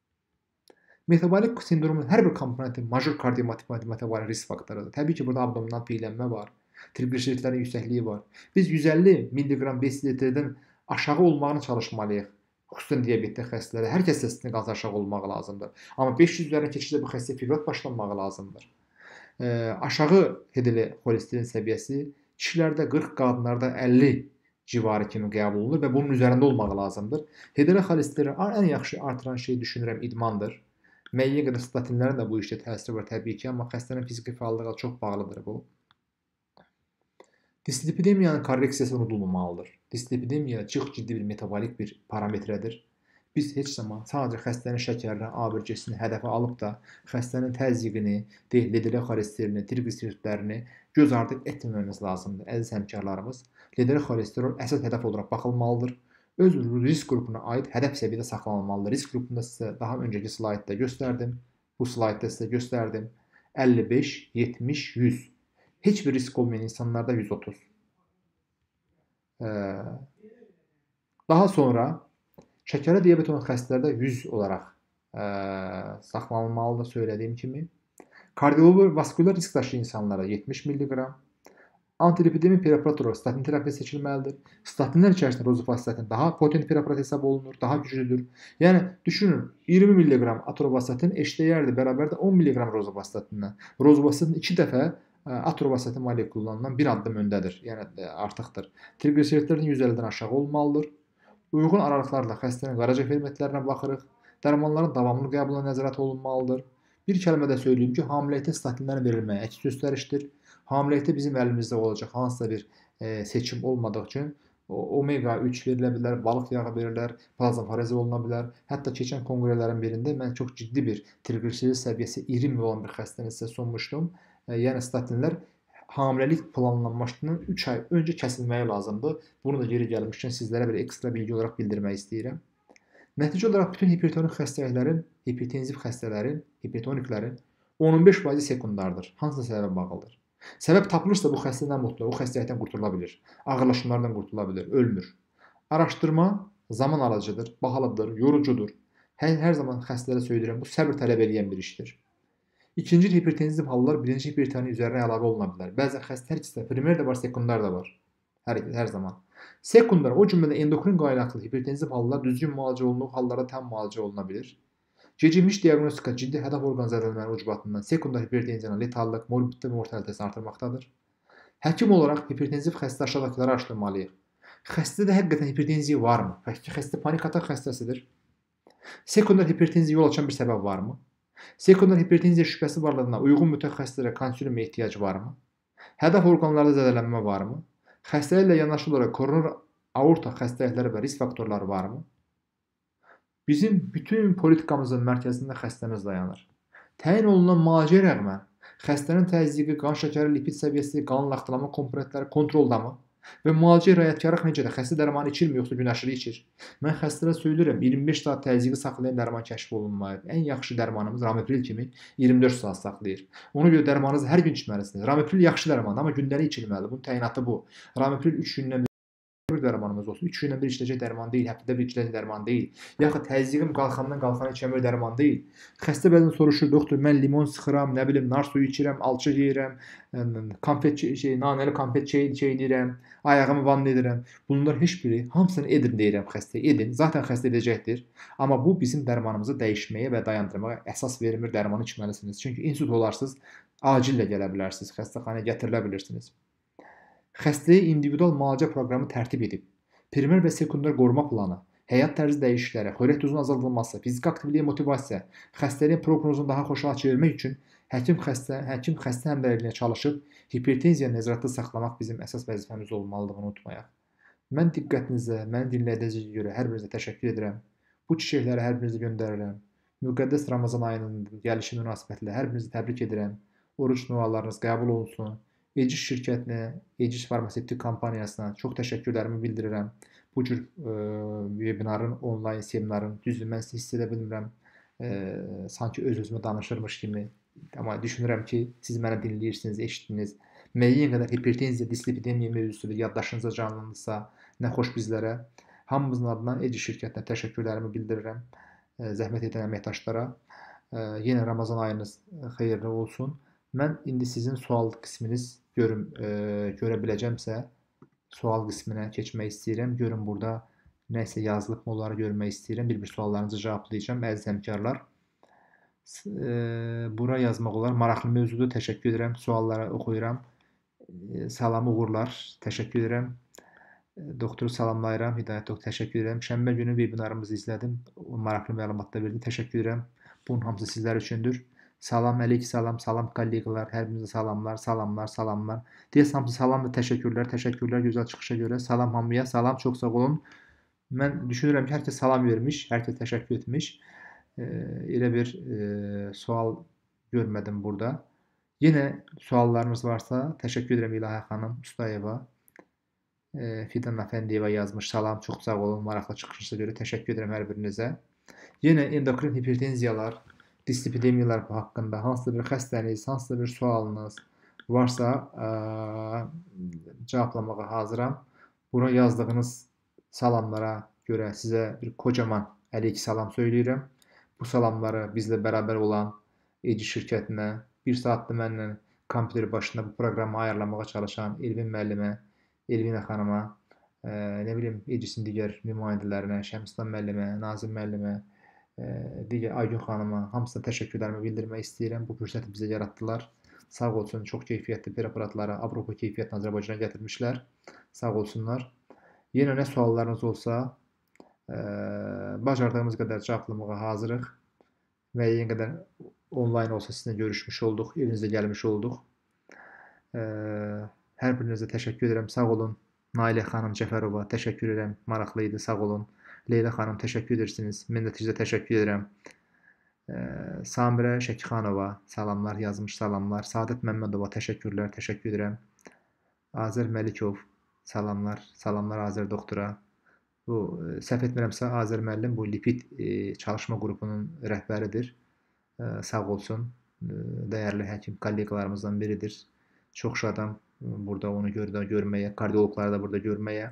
Metabolik sindromun hər bir komponenti major kardiometabolic risk faktorudur. Təbii ki, burada abdominal piylənmə var, triqliseridlərin yüksəkliyi var. Biz yüz əlli milliqram beş litrdən aşağı olmağını çalışmalıyıq. Xüsusən diabetli xəstələrə hər kəs statin qalsa aşağı olmaq lazımdır. Amma beş yüz üzərinə keçişdə bu xəstəyə fibrat başlanmağı lazımdır. E, aşağı hedili xolesterin səviyyəsi kişilərdə qırx, qadınlarda əlli civarı kimi qəbul olunur və bunun üzərində olmağı lazımdır. Hedili xolesterin ən yaxşı artıran şey düşünürəm idmandır. Müəyyən qədər statinlərin də bu işdə təsiri var təbii ki, amma xəstənin fiziki fəallığa çox bağlıdır bu. Dislipidemiyanın korreksiyası unudulmamalıdır. Dislipidemiya çox ciddi bir metabolik bir parametrədir. Biz heç zaman sadəcə xəstənin şəkərini, A bir C-sini hədəfə alıb da xəstənin təzyiqini, ledrə xolesterini, triqliseridlərini göz ardı etməməmiz lazımdır. Əziz həmkarlarımız, ledrə xolesterol əsas hədəf olaraq baxılmalıdır. Öz risk qrupuna aid hədəf səviyyədə saxlanılmalıdır. Risk qrupunda sizə daha öncəki slaydda göstərdim. Bu slaydda sizə göstərdim. əlli beş, yetmiş, yüz. Heç bir risk olmayan insanlarda yüz otuz. Daha sonra şəkərli diabet olan xəstələrdə yüz olaraq saxlanılmalıdır söylədiyim kimi. Kardiovaskülər risk daşıyan insanlara yetmiş milliqram. Antilipidemik preparat olaraq statin terapiyası seçilməlidir. Statinlər içərisində rozuvastatin daha potent preparat hesab olunur, daha güclüdür. Yəni düşünün, iyirmi milliqram atorvastatin eşdəyərdir bərabər də on milliqram rozuvastatinlə. Rozuvastatin iki dəfə atorvastatin molekulundan bir addım öndədir, yəni artıqdır. Triqliseridlərin yüz əllidən aşağı olmalıdır. Uyğun aralıqlarla xəstənin qaraciğər fermentlərinə baxırıq. Dərmanların davamlı qəbuluna nəzarət olunmalıdır. Bir kəlmədə söyləyim ki, hamiləlikdə statinlərin verilməyi əks göstərişdir. Hamiləlikdə bizim əlimizdə olacaq hansısa bir e, seçim olmadığı üçün omega üç verilə bilər, balıq yağı verirlər, plazmafarezi oluna bilər. Hətta keçən konqrələrin birində mən çox ciddi bir triqliserid səviyyəsi iyirmi olan bir xəstəni sizə sunmuşdum. E, yəni statinlər hamiləlik planlanmasından üç ay öncə kəsilməyi lazımdır. Bunu da geri gəlmişkən sizlərə bir ekstra bilgi olaraq bildirmək istəyirəm. Nəticə olaraq bütün hipertonik xəstəliklərin, hipertenziv xəstələrin, hipertoniklərin on on beş faizi sekundardır. Hansısa səbəbə bağlıdır. Səbəb tapılırsa bu xəstə nə mutlu, o xəstəlikdən qurtula bilir. Ağırlaşmalardan qurtula bilir, ölmür. Araşdırma zaman alıcıdır, bahalıdır, yorucudur. Hər, hər zaman xəstələrə söyləyirəm, bu səbir tələb edən bir işdir. İkinci hipertenziv hallar birinci hipertoniya üzərinə əlavə oluna bilər. Bəzən xəstə hər ikisi də primer də var, sekundar da var. Hər, hər zaman. Sekundar, o cümlədə endokrin qaynaqlı hipertenziv hallar düzgün müalicə olunub, hallara tam müalicə oluna bilir. Gecikmiş diaqnostika ciddi hədəf orqan zədələnmələri ucbatından sekundar hipertenziyanın letallıq, morbidlik və mortalitəsini artırmaqdadır. Həkim olaraq hipertenziv xəstə aşağıdakıları araşdırmalıyıq. Xəstədə həqiqətən hipertenziya varmı? Xəstə panik atak xəstəsidir. Sekundar hipertenziya yol açan bir səbəb varmı? Sekundar hipertenziya şübhəsi varlığına uyğun mütəxəssislərə konsiliuma ehtiyac varmı? Hədəf orqanlarda zədələnmə varmı? Xəstəliklə yanaşı olaraq koroner aorta xəstəlikləri və risk faktorları varmı? Bizim bütün politikamızın mərkəzində xəstəmiz dayanır. Təyin olunan müalicəyə rəğmən xəstənin təzyiqi, qan şəkəri, lipid səviyyəsi, qan laxtalama komponentləri kontroldamı? Və müalicə riayətkarlıq necədir? Xəstə dərmanı içirmi, yoxsa gün aşırı içir? Mən xəstələrə söylürəm, iyirmi beş saat təzyiqi saxlayan dərman kəşf olunmayıb. Ən yaxşı dərmanımız Ramipril kimi iyirmi dörd saat saxlayır. Ona görə dərmanınızı hər gün içməlisiniz. Ramipril yaxşı dərmandır, amma gündəlik içilməlidir. Bunun təyinatı bu. Ramipril üç gündən bir dərmanımız olsun. üç gündən bir içiləcək dərman deyil, həftədə bir içiləcək dərman deyil. Yaxud təzyiqim qalxandan qalxana içən bir dərman deyil. Xəstə bəzən soruşur, doktor, mən limon sıxıram, nə bilim, nar suyu içirəm, alça yeyirəm, konfet şey, nanəli konfet şey çeynirəm, ayağımı vanna edirəm. Bunlar heç biri, hamısını edin deyirəm xəstəyə, edin. Zaten xəstə edəcəkdir. Amma bu bizim dərmanımızı dəyişməyə və dayandırmağa əsas vermir, dərmanı içməlisiniz. Çünki insult olarsınız, acillə gələ bilərsiniz, xəstəxanaya gətirilə bilirsiniz. Xəstəyə individual müalicə proqramı tərtib edib, primer və sekundar qoruma planı, həyat tərzi dəyişiklikləri, xörək dozunun azaldılması, fiziki aktivliyə motivasiya, xəstəliyin proqnozunu daha xoşala çevirmək üçün həkim xəstə, həkim xəstə həmrəyliyə çalışıb hipertenziya nəzarətdə saxlamaq bizim əsas vəzifəmiz olmalıdığını unutmayaq. Mən diqqətinizə, məni dinlədiyinizə görə hər birinizə təşəkkür edirəm. Bu çiçəkləri hər birinizə göndərirəm. Müqəddəs Ramazan ayının gəlişi münasibətilə hər birinizi təbrik edirəm. Oruç dualarınız qəbul olunsun. Eciş şirkətinə, Eciş farmasevtik kompaniyasına çox təşəkkürlərimi bildirirəm. Bu cür e, webinarın, onlayn seminarın, düzdür, mən sizi hiss edə bilmirəm. E, sanki öz-özümə danışırmış kimi. Amma düşünürəm ki, siz mənə dinləyirsiniz, eşitdiniz. Müəyyən qədər hipertenziya, dislipidemiya mövzusudur, yaddaşınıza canlanırsa, nə xoş bizlərə. Hamımızın adına Eciş şirkətinə təşəkkürlərimi bildirirəm. E, zəhmət edən əməkdaşlara. E, yenə Ramazan ayınız xeyirli olsun. Mən indi sizin sual qisminiz görüm, e, görə biləcəmsə sual qisminə keçmək istəyirəm. Görün burada nəsə yazılıb mı, onları görmək istəyirəm. Bir-bir suallarınızı cavablayacağım, əziz həmkarlar. E, bura yazmaq olar. Maraqlı mövzudur, təşəkkür edirəm. Sualları oxuyuram. E, salam uğurlar, təşəkkür edirəm. E, doktoru salamlayıram, Hidayət doktor, təşəkkür edirəm. Şənbə günü webinarımızı izlədim. Maraqlı məlumatlar verdi, təşəkkür edirəm. Bunun hamısı sizlər üçündür. Salam, əleyk salam, salam kolleqalar, hər birinizə salamlar, salamlar, salamlar. Deyəsən hamısı salam və təşəkkürlər, təşəkkürlər gözəl çıxışa görə. Salam hamıya, salam, çox sağ olun. Mən düşünürəm ki, hər kəs salam vermiş, hər kəs təşəkkür etmiş. E, elə bir e, sual görmədim burada. Yenə suallarınız varsa, təşəkkür edirəm İlahə xanım Ustayeva. E, Fidan Əfəndiyeva yazmış, salam, çox sağ olun, maraqlı çıxışınıza görə təşəkkür edirəm hər birinizə. Yenə endokrin hipertenziyalar, dislipidemiyalar haqqında hansısa bir xəstəniz, hansısa bir sualınız varsa ə, cevablamağa hazıram. Bura yazdığınız salamlara görə sizə bir kocaman əleyk salam söyləyirəm. Bu salamları bizlə bərabər olan Eciş şirkətinə, bir saatdır mənlə kompüter başında bu proqramı ayarlamağa çalışan Elvin müəllimə, Elvinə xanıma, ə, nə bilim Ecisin digər nümayəndələrinə, Şəmslan müəllimə, Nazim müəllimə, digər Aygün xanıma, hamısına təşəkkürlərimi bildirmək istəyirəm. Bu fürsəti bizə yaratdılar. Sağ olsun, çox keyfiyyətli preparatları Avropa keyfiyyətini Azərbaycana gətirmişlər. Sağ olsunlar. Yenə nə suallarınız olsa, ə, bacardığımız qədər cevablamağa hazırıq. Müəyyən qədər onlayn olsa sizinlə görüşmüş olduq, evinizə gəlmiş olduq. Ə, hər birinizə təşəkkür edirəm. Sağ olun. Nailə xanım Cəfərova, təşəkkür edirəm. Maraqlı idi, sağ olun. Leyla xanım, təşəkkür edirsiniz. Mən də sizə təşəkkür edirəm. E, Samirə Şəkixanova, salamlar yazmış, salamlar. Sadət Məmmədova, təşəkkürlər, təşəkkür edirəm. Azər Məlikov, salamlar, salamlar Azər doktora. Bu, e, səhv etmirəmsə, Azər müəllim bu lipid e, çalışma qrupunun rəhbəridir. E, sağ olsun, e, dəyərli həkim kolleqalarımızdan biridir. Çox şadam burada onu gördə, görməyə, kardioloqları da burada görməyə.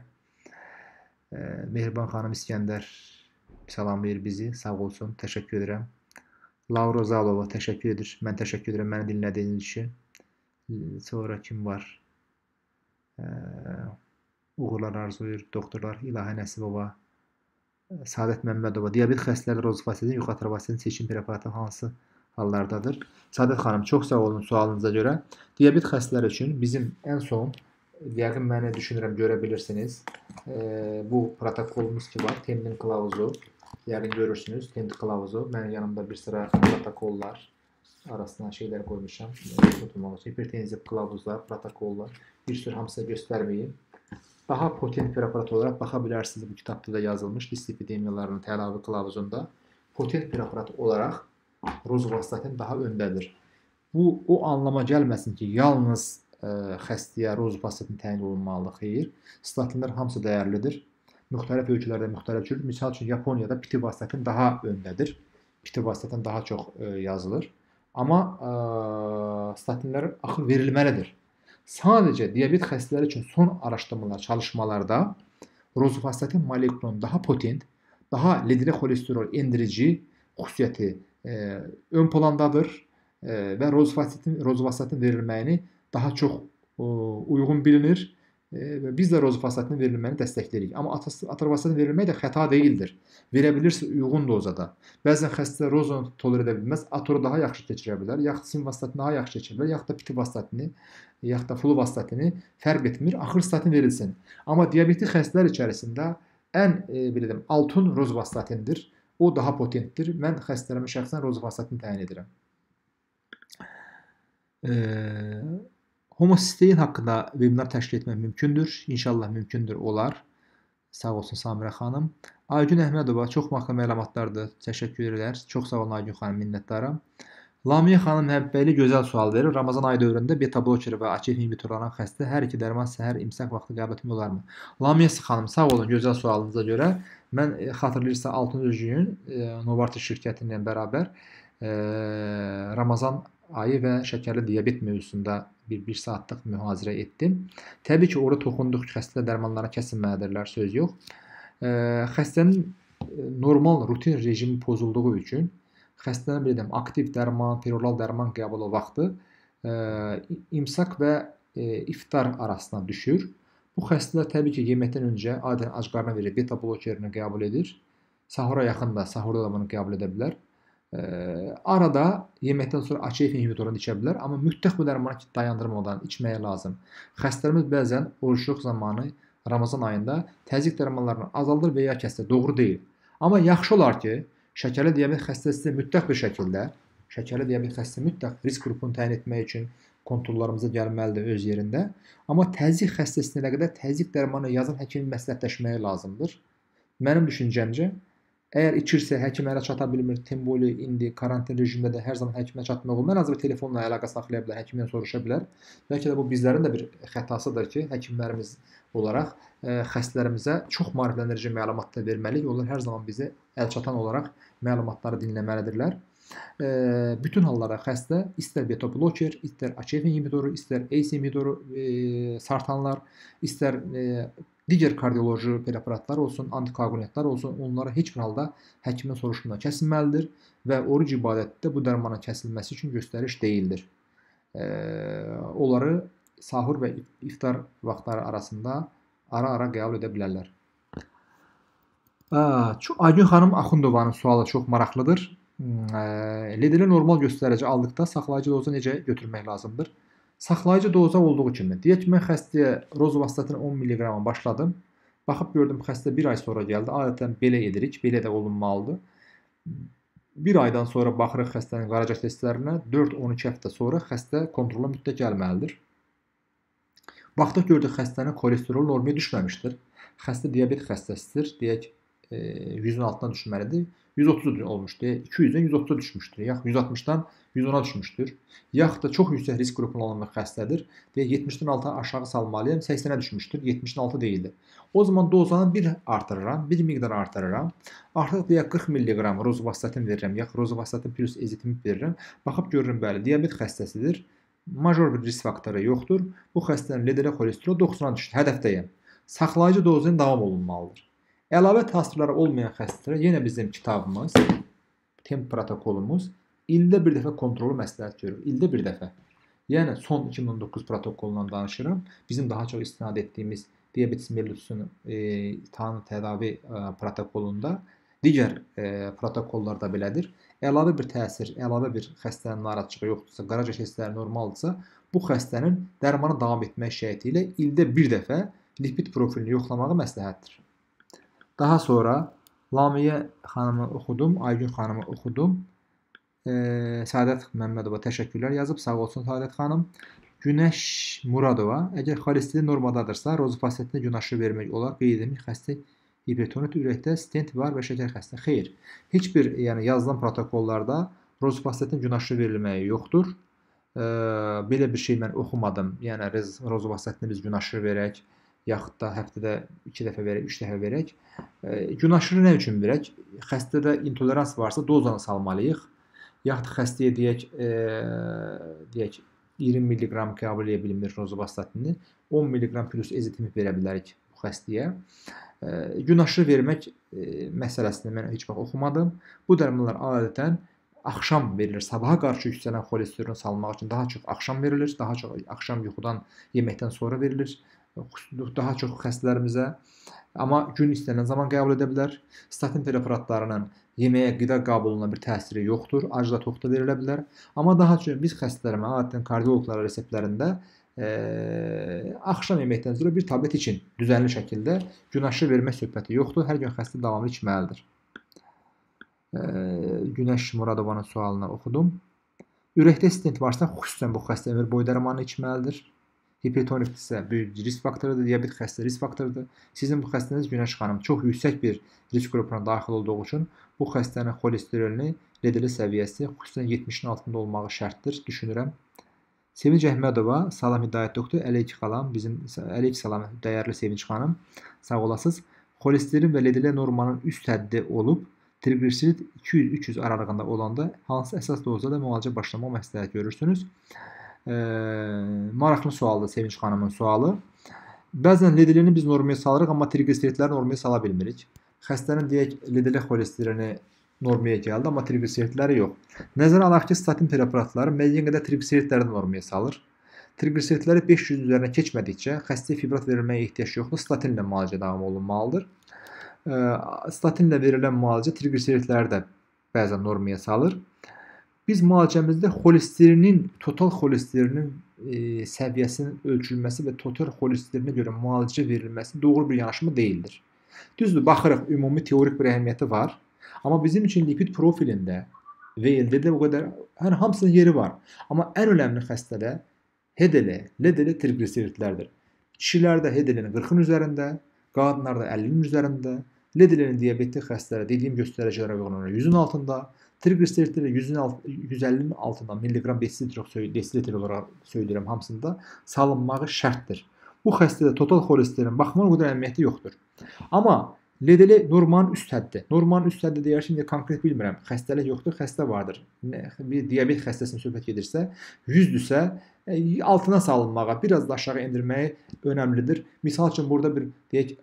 Mehriban xanım İskəndər salamlayır bizi. Sağ olsun. Təşəkkür edirəm. Laura Zalova təşəkkür edir. Mən təşəkkür edirəm məni dinlədiyiniz üçün. Sonra kim var? Uğurlar arzulayır doktorlar İlahə Nəsibova, Səadət Məmmədova. Diabet xəstələri rozifasitinin yuxu atrofosinin seçim preparatı hansı hallardadır? Səadət xanım, çox sağ olun sualınıza görə. Diabet xəstələri üçün bizim ən son, yəqin məni düşünürəm görə bilirsiniz, e, bu protokolumuz ki var, Temnin kılavuzu, yəqin görürsünüz, Temnin kılavuzu. Mənim yanımda bir sıra protokollar arasına şeyler koymuşam. Hipertenziv kılavuzlar, protokollar, bir sürü hamısı göstərməyim. Daha potent preparat olarak bakabilirsiniz. Bu kitapta da yazılmış dislipidemiyalarının tədavi kılavuzunda. Potent preparat olarak rozuvastatin daha öndedir. Bu o anlama gelmesin ki yalnız e, xəstəyə rozuvastatin təyin olunmalı. Xeyr. Statinler hamısı dəyərlidir. Müxtəlif ölkələrdə müxtəlif cür. Misal üçün Yaponiyada pitivastatin daha öndedir. Pitivastatin daha çox e, yazılır. Amma e, statinlər axı verilməlidir. Sadece diyabet xəstələri için son araştırmalar, çalışmalarda rozuvastatin molekulunun daha potent, daha ledli kolesterol endirici xüsusiyyəti e, ön plandadır e, və rozuvastatin, rozuvastatin verilməyini daha çox e, uyğun bilinir e, və biz də rozuvastatin verilməyini dəstəkləyirik. Amma atorvastatin verilmək də xəta deyildir. Verə bilirsə uyğun dozada. Bəzən xəstə rozunu toler edə bilməz, atoru daha yaxşı keçirə bilər, yaxud simvastatini daha yaxşı keçirə bilər, yaxud da pitivastatini, yaxud da fluvastatini fərq etmir, axır statin verilsin. Amma diabetli xəstələr içərisində ən e, bilirəm, altın rozuvastatindir. O daha potentdir. Mən xəstələrimə şəxsən rozuvastatin təyin edirəm. E, homosistein haqqında webinar təşkil etmək mümkündür. İnşallah mümkündür, olar. Sağ olsun Samirə xanım. Aygün Əhmədova, çox maraqlı məlumatlardır. Təşəkkür edər. Çox sağ olun Aygün xanım, minnətdaram. Lamiyə xanım Həbbəyli gözəl sual verir. Ramazan ayı dövründə beta bloker və A K F inhibitor olan xəstə hər iki dərman səhər imsak vaxtı qəbul etmək olarmı? Lamiyə xanım, sağ olun gözəl sualınıza görə. Mən xatırlayırsa altıncı gün Novartis şirkəti ilə bərabər e, Ramazan ayı və şəkərli diabet mövzusunda bir, bir saatlıq mühazirə etdim. Təbii ki, orada toxunduq ki, xəstə dərmanlara kəsinməlidirlər, söz yox. E, xəstənin normal rutin rejimi pozulduğu üçün xəstənin bir aktiv dərman, peroral dərman qəbulu vaxtı e, imsak və e, iftar arasına düşür. Bu xəstələr təbii ki, yeməkdən öncə adətən ac qarnına verir, beta blokerini qəbul edir. Sahura yaxın da, sahurda da bunu qəbul edə bilər. E, arada yeməkdən sonra A K F inhibitorunu içə bilər, amma mütləq bu dərmanı dayandırmadan içməyə lazım. Xəstələrimiz bəzən oruçluq zamanı Ramazan ayında təzyiq dərmanlarını azaldır və ya kəsir. Doğru deyil. Amma yaxşı olar ki, şəkərli diabet xəstəsi mütləq bir şəkildə, şəkərli diabet xəstəsi mütləq risk qrupunu təyin etmək üçün kontrollarımıza gəlməlidir öz yerində. Amma təzyiq xəstəsinə qədər təzyiq dərmanı yazan həkimin məsləhətləşməyi lazımdır. Mənim düşüncəmcə, əgər içirsə, həkim ələ çata bilmir, Temboli indi karantin rejimində də hər zaman həkimə çatmaq olmaz. Ən azı telefonla əlaqə saxlaya bilər, həkimdən soruşa bilər. Bəlkə də bu bizlərin də bir xətasıdır ki, həkimlərimiz olaraq ə, xəstələrimizə çox maarifləndirici məlumat da verməliyik. Onlar hər zaman bizi əlçatan olaraq məlumatları dinləməlidirlər. E, bütün hallarda xəstə istər beta bloker, istər A K F inhibitoru, istər A C E inhibitoru e, sartanlar, istər e, digər kardioloji preparatlar olsun, antikoagulyantlar olsun, onlara heç bir halda həkimin soruşumuna kəsilməlidir və oruc ibadətdə bu dərmanın kəsilməsi üçün göstəriş deyildir. E, onları sahur və iftar vaxtları arasında ara-ara qəbul edə bilərlər. Aygün xanım Axundovanın sualı çox maraqlıdır. Ledili normal göstərici aldıqda saxlayıcı doza necə götürmək lazımdır? Saxlayıcı doza olduğu kimi, deyək ki, mən xəstəyə rozuvastatin on milliqram başladım. Baxıb gördüm, xəstə bir ay sonra gəldi. Adətən belə edirik, belə də olunmalıdır. Bir aydan sonra baxırıq xəstənin qaraca testlərinə, dörd on iki həftə sonra xəstə kontrola mütləq gəlməlidir. Baxdıq gördük, xəstənin kolesterol normaya düşməmişdir. Xəstə diabet xəstəsidir, deyək yüzün altına düşməlidir. yüz otuz olmuşdur, iki yüzdən yüz otuza düşmüşdür, yaxud yüz altmışdan yüz ona düşmüşdür. Yaxud da çox yüksək risk qrupuna olan xəstədir. Deyək yetmişdən altı aşağı salmalıyam, səksənə düşmüşdür, yetmişdən altı deyildi. O zaman dozanı bir artırıram, bir miqdar artırıram. Artıq deyək qırx milliqram rozuvastatin verirəm, yaxud rozuvastatin plus ezitimib verirəm. Baxıb görürüm, bəli, diabet xəstəsidir. Major bir risk faktoru yoxdur. Bu xəstənin L D L kolesterol doxsana düşdü, hədəfdəyəm. Saxlayıcı dozun davam olunmalıdır. Əlavə təsvirləri olmayan xəstələrə yenə bizim kitabımız, temp protokolumuz ildə bir dəfə kontrolu məsləhət görür. İldə bir dəfə. Yəni son iki min on doqquz protokolundan danışıram. Bizim daha çox istinad etdiyimiz diabetes mellitusunu e, tanı tədavi e, protokolunda digər e, protokollarda belədir. Əlavə bir təsir, əlavə bir xəstənin narahatçılığı yoxdursa, qaraca testləri normaldırsa, bu xəstənin dərmanı davam etmək şərti ilə ildə bir dəfə lipid profilini yoxlamağı məsləhətdir. Daha sonra Lamiyə xanımı oxudum, Aygün xanımı oxudum. E, Səadət Məmmədova təşəkkürlər yazıb, sağ olsun Səadət xanım. Günəş Muradova, əgər xolesterin normadadırsa, rozofosfetini gün aşırı vermək olar. Qeyd edilmiş xəstə hipertonit, ürəkdə stent var və şəkər xəstə. Xeyr, heç bir yəni yazılan protokollarda rozofosfetin gün aşırı verilməyi yoxdur. E, belə bir şey mən oxumadım. Yəni rozofosfetini biz gün aşırı verək, yaxud da həftədə iki dəfə verək, üç dəfə verək. E, gün aşırı nə üçün verək? Xəstədə intolerans varsa dozanı salmalıyıq. Yaxud xəstəyə deyək, e, deyək iyirmi milliqram qəbul edə bilmir rozofosfetini, on milliqram plus ezetimiz verə bilərik bu xəstəyə. E, gün aşırı vermək e, məsələsini mən heç vaxt oxumadım. Bu dərmanlar adətən axşam verilir. Sabaha qarşı yüksələn xolesterini salmaq üçün daha çox axşam verilir, daha çox axşam yuxudan, yeməkdən sonra verilir. Daha çox xəstələrimizə. Amma gün istənilən zaman qəbul edə bilər. Statin preparatlarının yeməyə, qida qəbuluna bir təsiri yoxdur. Acda, toxda verilə bilər. Amma daha çox biz xəstələrimə, adətən kardioloqların reseptlərində e, axşam yeməkdən sonra bir tablet için düzənli şəkildə gün aşırı vermə söhbəti yoxdur. Hər gün xəstə davamlı içməlidir. E, Günəş Muradovanın sualını oxudum. Ürəkdə stent varsa, xüsusən bu xəstə ömür boyu dərmanı içməlidir. Hipertonik isə böyük risk faktorudur, diabet xəstə risk faktorudur. Sizin bu xəstəniz Günəş xanım çox yüksək bir risk qrupuna daxil olduğu üçün bu xəstənin xolesterolini, L D L səviyyəsi xüsusən yetmişin altında olmağı şərtdir, düşünürəm. Sevinç Əhmədova, salam Hidayət doktor, əleyk xalam, bizim əleyk salam dəyərli Sevinç xanım, sağ olasınız. Xolesterin və L D L normanın üst həddi olub, triqliserid iki yüz üç yüz aralığında olanda hansı əsas dozada müalicə başlamaq məsləhət görürsünüz? E, maraqlı sualdır Sevinç xanımın sualı. Bəzən L D L-ni biz normaya salırıq, amma triqliseridləri normaya sala bilmirik. Xəstənin deyək L D L xolesterini normaya gəldi, amma triqliseridləri yox. Nəzərə alaq ki, statin preparatları müəyyən qədər triqliseridləri normaya salır. Triqliseridləri beş yüz üzərinə keçmədikcə xəstəyə fibrat verilməyə ehtiyac yoxdur. Statinlə müalicə davam olunmalıdır. E, statinlə verilən müalicə triqliseridləri də bəzən normaya salır. Biz müalicəmizdə xolesterinin, total xolesterinin e, səviyyəsinin ölçülməsi və total xolesterinə görə müalicə verilməsi doğru bir yanaşma deyildir. Düzdür, baxırıq, ümumi teorik bir əhəmiyyəti var. Amma bizim üçün lipid profilində və L D L-də o qədər, yəni hamısının yeri var. Amma ən önəmli xəstədə H D L, L D L triqliseridlərdir. Kişilərdə H D L-nin qırxın üzərində, qadınlarda əllinin üzərində, L D L-nin diabetli xəstələrə dediyim göstəricilərə uyğun yüzün altında, triqliseridləri yüz əllinin altında milliqram desilitr olaraq söyləyirəm hamısında salınmağı şərtdir. Bu xəstədə total xolesterin baxımına o qədər əhəmiyyəti yoxdur. Amma L D L normanın üst həddi. Normanın üst həddi deyərək indi konkret bilmirəm. Xəstəlik yoxdur, xəstə vardır. Bir diabet xəstəsinin söhbət gedirsə, yüzdürsə altına salınmağa, biraz da aşağı endirməyi önəmlidir. Misal üçün burada bir deyək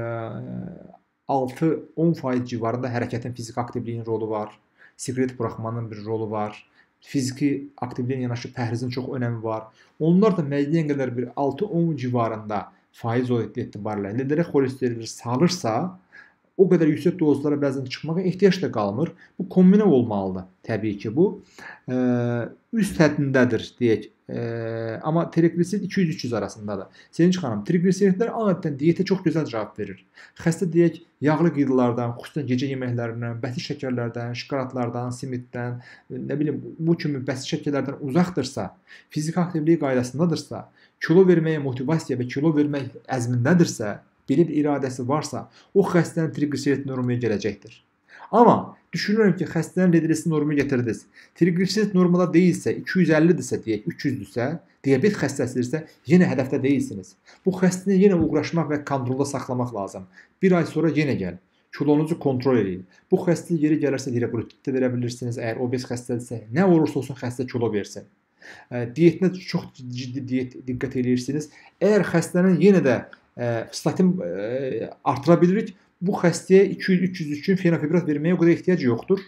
altı on faiz civarında hərəkətin fiziki aktivliyin rolu var. Siqaret buraxmanın bir rolu var. Fiziki aktivliyə yanaşı pəhrizin çox önəmi var. Onlar da müəyyən qədər bir altı on civarında faiz etibarıyla L D L xolesterini salırsa, o qədər yüksək dozlara bəzən çıxmağa ehtiyac da qalmır. Bu kombinə olmalıdır təbii ki bu. E, üst həddindədir deyək. E, amma triqliserid iki yüz üç yüz arasındadır. Sevinç xanım, triqliseridlər adətən diyetə çox gözəl cavab verir. Xəstə deyək yağlı qidalardan, xüsusən gecə yeməklərindən, bəsi şəkərlərdən, şokoladlardan, simiddən, nə bilim bu kimi bəsi şəkərlərdən uzaqdırsa, fiziki aktivlik qaydasındadırsa, kilo verməyə motivasiya və kilo vermək əzmindədirsə, belə bir iradəsi varsa, o xəstənin triqliserid normaya gələcəkdir. Amma düşünürəm ki, xəstənin L D L-sini normaya gətirdiniz. Triqliserid normada deyilsə, iki yüz əllidirsə deyək, üç yüzdürsə, diabet xəstəsidirsə, yenə hədəfdə deyilsiniz. Bu xəstəni yenə uğraşmaq və kontrolda saxlamaq lazım. Bir ay sonra yenə gəl. Kilonuzu kontrol edin. Bu xəstə yeri gəlirsə liraglutid də verə bilirsiniz. Əgər obez xəstədirsə, nə olursa olsun xəstə kilo versin. Diyetinə çox ciddi diyet diqqət edirsiniz. Əgər xəstənin yenə də statin artıra bilirik, bu xəstəyə iki yüz üç yüz üçün fenofibrat verməyə o qədər ehtiyac yoxdur.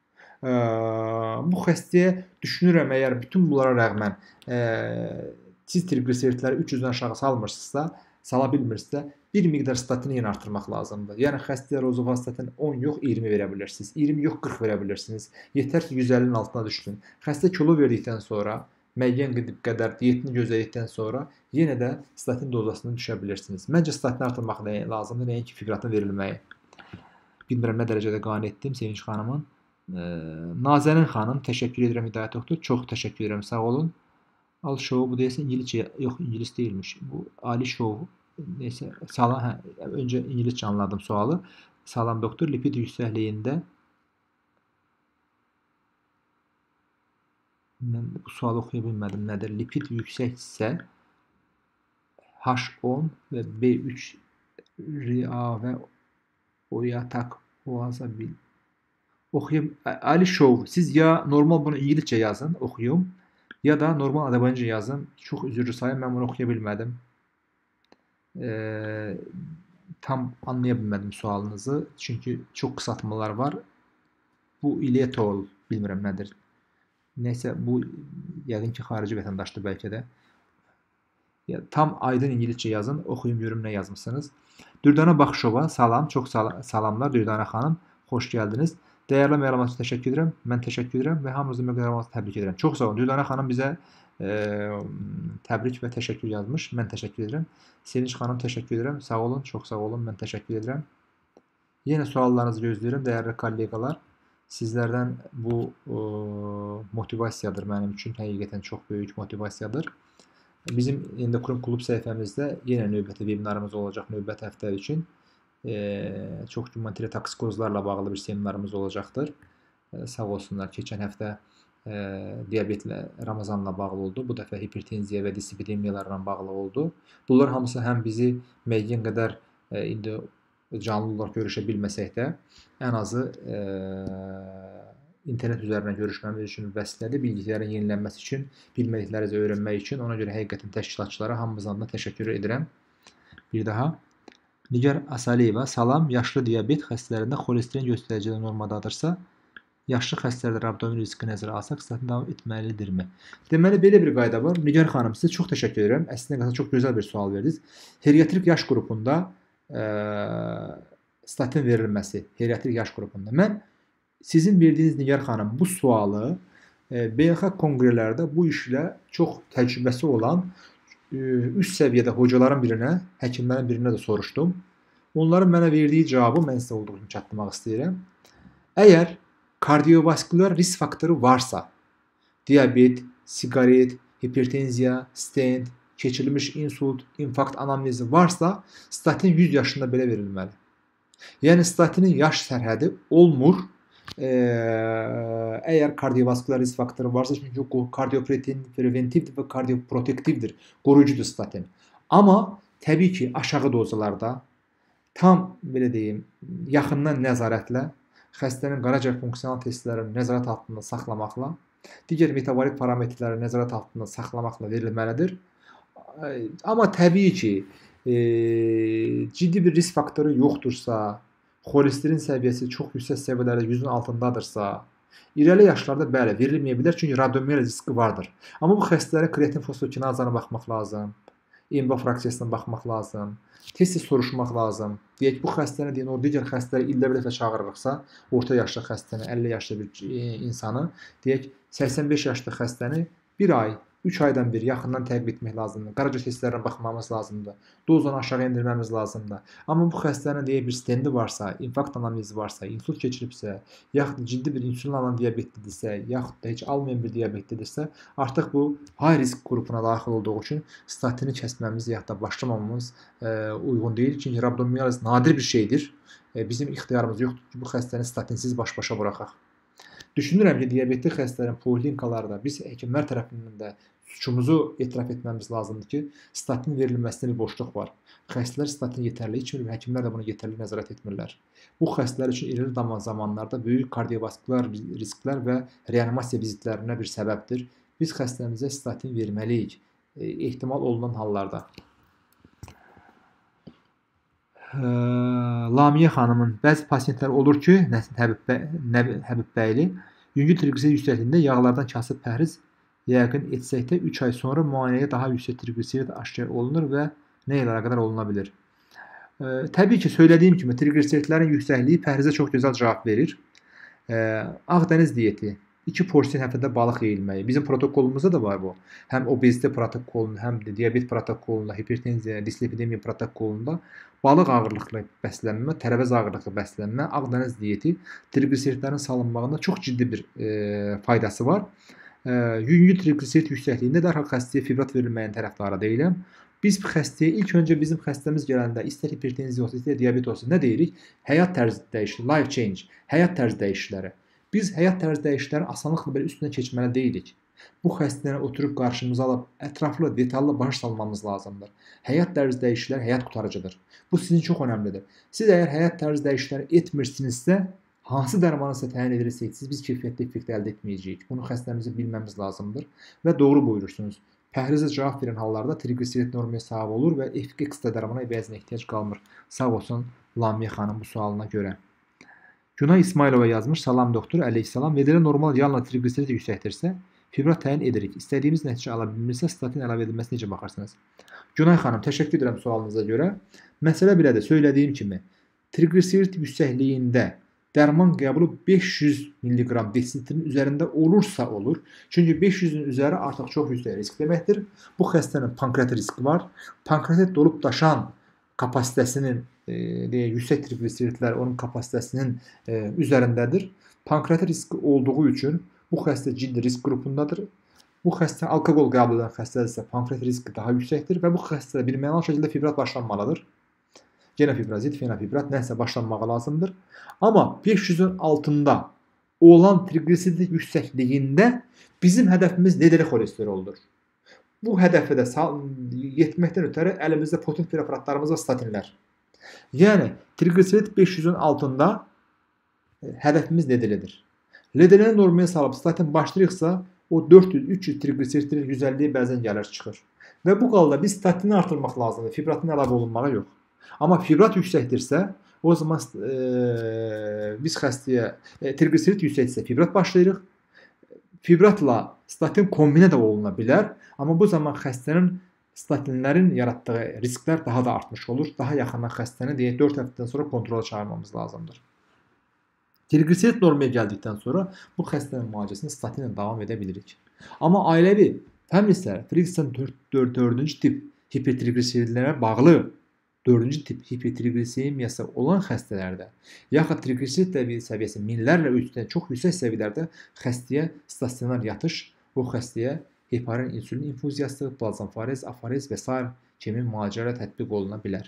Bu xəstəyə düşünürəm, əgər bütün bunlara rəğmən siz triqliseridləri üç yüzdən aşağı salmırsınızsa, sala bilmirsinizsə, bir miqdar statini yenə artırmaq lazımdır. Yəni xəstəyə rozuvastatin on yox, iyirmi verə bilirsiniz. iyirmi yox, qırx verə bilirsiniz. Yetər ki yüz əllinin altına düşsün. Xəstə kilo verdikdən sonra, müəyyən qədər diyetini gözlədikdən sonra yenə də statin dozasını düşə bilirsiniz. Məncə statini artırmaq lazımdır, nəinki fibratın verilməyi. Bilmirəm nə dərəcədə qane etdim Sevinç xanımın. Nazənin xanım, təşəkkür edirəm Hidayət doktor. Çox təşəkkür edirəm, sağ olun. Al şovu bu deyəsən İngiliscə, yox İngilis deyilmiş. Bu Ali şovu. Neysə, salam, hə, öncə İngiliscə anladım sualı. Salam doktor, lipid yüksəkliyində mən bu sualı oxuya bilmədim. Nədir? Lipid yüksəksə H on və B üç Ria və Oyatak Oaza bil. Oxuyum. Ali şov, siz ya normal bunu İngiliscə yazın, oxuyum. Ya da normal Azərbaycanca yazın. Çox üzrlü sayın, mən bunu oxuya bilmədim. E, tam anlaya bilmədim sualınızı. Çünki çox qısaltmalar var. Bu iletol, bilmirəm nədir. Neysə, bu yəqin ki, xarici vətəndaşdır bəlkə də. Ya, tam aydın İngiliscə yazın, oxuyum görüm nə yazmışsınız. Dürdana Baxışova, salam, çox sal salamlar Dürdana xanım, xoş gəldiniz. Dəyərli məlumat üçün təşəkkür edirəm, mən təşəkkür edirəm və hamınızı məlumatı təbrik edirəm. Çox sağ olun. Dürdana xanım bizə e, təbrik və təşəkkür yazmış, mən təşəkkür edirəm. Sevinç xanım təşəkkür edirəm, sağ olun, çox sağ olun, mən təşəkkür edirəm. Yenə suallarınızı gözləyirəm, dəyərli kolleqalar. Sizlərdən bu e, motivasiyadır mənim üçün, həqiqətən çox böyük motivasiyadır. Bizim Endokrin Klub səhifəmizdə yenə növbəti webinarımız olacaq, növbəti həftə üçün. E, çox güman tirotoksikozlarla bağlı bir seminarımız olacaqdır. E, sağ olsunlar, keçən həftə e, diabetlə, Ramazanla bağlı oldu. Bu dəfə hipertenziya və dislipidemiyalarla bağlı oldu. Bunlar hamısı həm bizi müəyyən qədər e, indi canlı olaraq görüşə bilməsək də, ən azı e, internet üzərindən görüşməmiz üçün vəsilədir, bilgilərin yenilənməsi üçün, bilmədiklərizi öyrənmək üçün. Ona görə həqiqətən təşkilatçılara hamımızdan da təşəkkür edirəm. Bir daha. Nigar Asaliyeva, salam, yaşlı diabet xəstələrində xolesterin göstəriciləri normadadırsa, yaşlı xəstələrdə abdomen riski nəzərə alsaq, statin davam etməlidirmi? Deməli, belə bir qayda var. Nigar xanım, sizə çox təşəkkür edirəm. Əslində çox gözəl bir sual verdiniz. Geriatrik yaş qrupunda e, statin verilməsi, geriatrik yaş qrupunda. Mən sizin verdiyiniz Nigar xanım bu sualı e, beynəlxalq konqrelərdə bu işlə çox təcrübəsi olan üst səviyyədə hocaların birinə, həkimlərin birinə də soruşdum. Onların mənə verdiyi cavabı mən sizə olduğu kimi çatdırmaq istəyirəm. Əgər kardiovaskülər risk faktoru varsa, diabet, siqaret, hipertenziya, stent, keçirilmiş insult, infarkt anamnezi varsa, statin yüz yaşında belə verilməli. Yəni statinin yaş sərhədi olmur. Ee, eğer kardiyovasküler risk faktörü varsa, çünkü o kardiopreventivdir ve kardioprotektivdir, koruyucudur statin. Ama tabii ki aşağı dozalarda tam belə deyim, yaxından nəzarətlə, xəstənin qaraciyər funksional testlərini nəzarət altında saxlamaqla, digər metabolik parametrləri nəzarət altında saxlamaqla verilməlidir. Amma təbii ki, e, ciddi bir risk faktoru yoxdursa, xolesterin səviyyəsi çox yüksək səviyyələrdə yüzün altındadırsa, irəli yaşlarda bəli, verilməyə bilər, çünki rabdomiyal riski vardır. Amma bu xəstələrə kreatin fosfokinazana baxmaq lazım, EMBA fraksiyasına baxmaq lazım, tez-tez soruşmaq lazım. Deyək, bu xəstəni deyən, o digər xəstələri ildə bir dəfə çağırırıqsa, orta yaşlı xəstəni, əlli yaşlı bir insanı, deyək, səksən beş yaşlı xəstəni bir ay, üç aydan bir yaxından təqib etmək lazımdır. Qaraciyər testlərinə baxmamız lazımdır. Dozanı aşağı endirməmiz lazımdır. Amma bu xəstənin deyək bir stendi varsa, infarkt anamnezi varsa, insult keçiribsə, yaxud ciddi bir insülin alan diabetlidirsə, yaxud da heç almayan bir diabetlidirsə, artıq bu high risk qrupuna daxil olduğu üçün statini kəsməmiz yaxud da başlamamamız e, uyğun deyil. Çünki rabdomiyaliz nadir bir şeydir. E, bizim ixtiyarımız yoxdur ki, bu xəstəni statinsiz baş-başa buraxaq. Düşünürəm ki, diabetli xəstələrin poliklinikalarda biz həkimlər tərəfindən də suçumuzu etiraf etməmiz lazımdır ki, statin verilməsində bir boşluq var. Xəstələr statin yetərli içmir və həkimlər də bunu yetərli nəzarət etmirlər. Bu xəstələr üçün irəli zamanlarda böyük kardiovaskülər risklər və reanimasiya vizitlərinə bir səbəbdir. Biz xəstəmizə statin verməliyik, e, ehtimal olunan hallarda. Lamiyə xanımın bəzi pasientlər olur ki, Həbib, Həbib bəyli, yüngül triqliserid yüksəkliyində yağlardan kasıb pəhriz yəqin etsəkdə üç ay sonra müayinəyə daha yüksək triqliserid aşkar olunur və nə ilə əlaqədar oluna bilir? E, təbii ki, söylədiyim kimi triqliseridlərin yüksəkliyi pəhrizə çox gözəl cavab verir. E, Ağdəniz diyeti, iki porsiyon həftədə balıq yeyilməyi. Bizim protokolumuzda da var bu. Həm obezite protokolunda, həm də diabet protokolunda, hipertenziya, dislipidemiya protokolunda balıq ağırlıqlı bəslənmə, tərəvəz ağırlıqlı bəslənmə, Ağdəniz diyeti triqliseridlərin salınmağında çox ciddi bir e, faydası var. E, Yüngül triqliserid yüksəkliyində dərhal xəstəyə fibrat verilməyin tərəfdarı deyiləm. Biz xəstəyə ilk öncə bizim xəstəmiz gələndə istər hipertenziya olsun, istər diabet olsun, nə deyirik? Həyat tərzi dəyişikliyi, life change, həyat tərzi dəyişiklikləri. Biz həyat tərzi dəyişiklikləri asanlıqla belə üstünə keçməli deyilik. Bu xəstəni oturub qarşımıza alıb ətraflı, detallı baş salmamız lazımdır. Həyat tərzi dəyişiklikləri həyat qurtarıcıdır. Bu sizin çox önəmlidir. Siz əgər həyat tərzi dəyişiklikləri etmirsinizsə, hansı dərmanı sizə təyin edirsəksiniz, biz keyfiyyətli effekt əldə etməyəcəyik. Bunu xəstəmizi bilməmiz lazımdır və doğru buyurursunuz. Pəhrizə cavab verən hallarda triqliserid normaya sahib olur və ekstra dərmana bəzən ehtiyac qalmır. Sağ olsun Lamiyə xanım bu sualına görə. Günay İsmailova yazmış. Salam doktor, əleyhissalam. V D L normal yalnız triqliserid yüksəkdirsə, fibrat təyin edirik. İstədiyimiz nəticə ala bilmirsə, statin əlavə edilməsi necə baxarsınız? Günay xanım, təşəkkür edirəm sualınıza görə. Məsələ belədir, söylədiyim kimi, triqliserid yüksəkliyində dərman qəbulu beş yüz milliqram desilitrin üzərində olursa olur. Çünki beş yüzün üzəri artıq çox yüksək risk deməkdir. Bu xəstənin pankreat riski var. Pankreat dolub daşan kapasitəsinin, e, deyək, yüksək triqliseridlər onun kapasitəsinin e, üzərindədir. Pankreat riski olduğu üçün bu xəstə ciddi risk qrupundadır. Bu xəstə alkoqol qəbul edən xəstədirsə pankreat riski daha yüksəkdir və bu xəstədə birmənalı şəkildə fibrat başlanmalıdır. Genofibrazit, fenofibrat nəsə başlanmağı lazımdır. Amma beş yüzün altında olan triqliserid yüksəkliyində bizim hədəfimiz L D L xolesteroldur. Bu hədəfə də yetməkdən ötəri əlimizdə potent preparatlarımız və statinlər. Yəni triqliserid beş yüzün altında hədəfimiz L D L-dir. L D L-ni normaya salıb statin başlayırıqsa o dörd yüz üç yüz triqliseridlərin yüz əlliyə bəzən gəlir çıxır. Və bu qalda biz statini artırmaq lazımdır. Fibratın əlavə olunmağı yox. Amma fibrat yüksəkdirsə, o zaman e, biz xəstəyə e, triqliserid yüksəkdirsə fibrat başlayırıq. Fibratla statin kombinə də oluna bilər. Amma bu zaman xəstənin statinlərin yaratdığı risklər daha da artmış olur. Daha yaxından xəstəni deyək dörd həftədən sonra kontrola çağırmamız lazımdır. Triqliserid normaya gəldikdən sonra bu xəstənin müalicəsini statinlə davam edə bilirik. Amma ailəvi fəmlislər, triqliserid dördüncü tip hipertriqliseridlərə bağlı dördüncü tip hipertriqlisemiyası olan xəstələrdə, yaxud triqliserid səviyyəsi minlərlə üstə çox yüksək səviyyələrdə xəstəyə stasionar yatış, bu xəstəyə heparin insulin infuziyası, plazmafarez, afarez və sair kimi müalicələr tətbiq oluna bilər.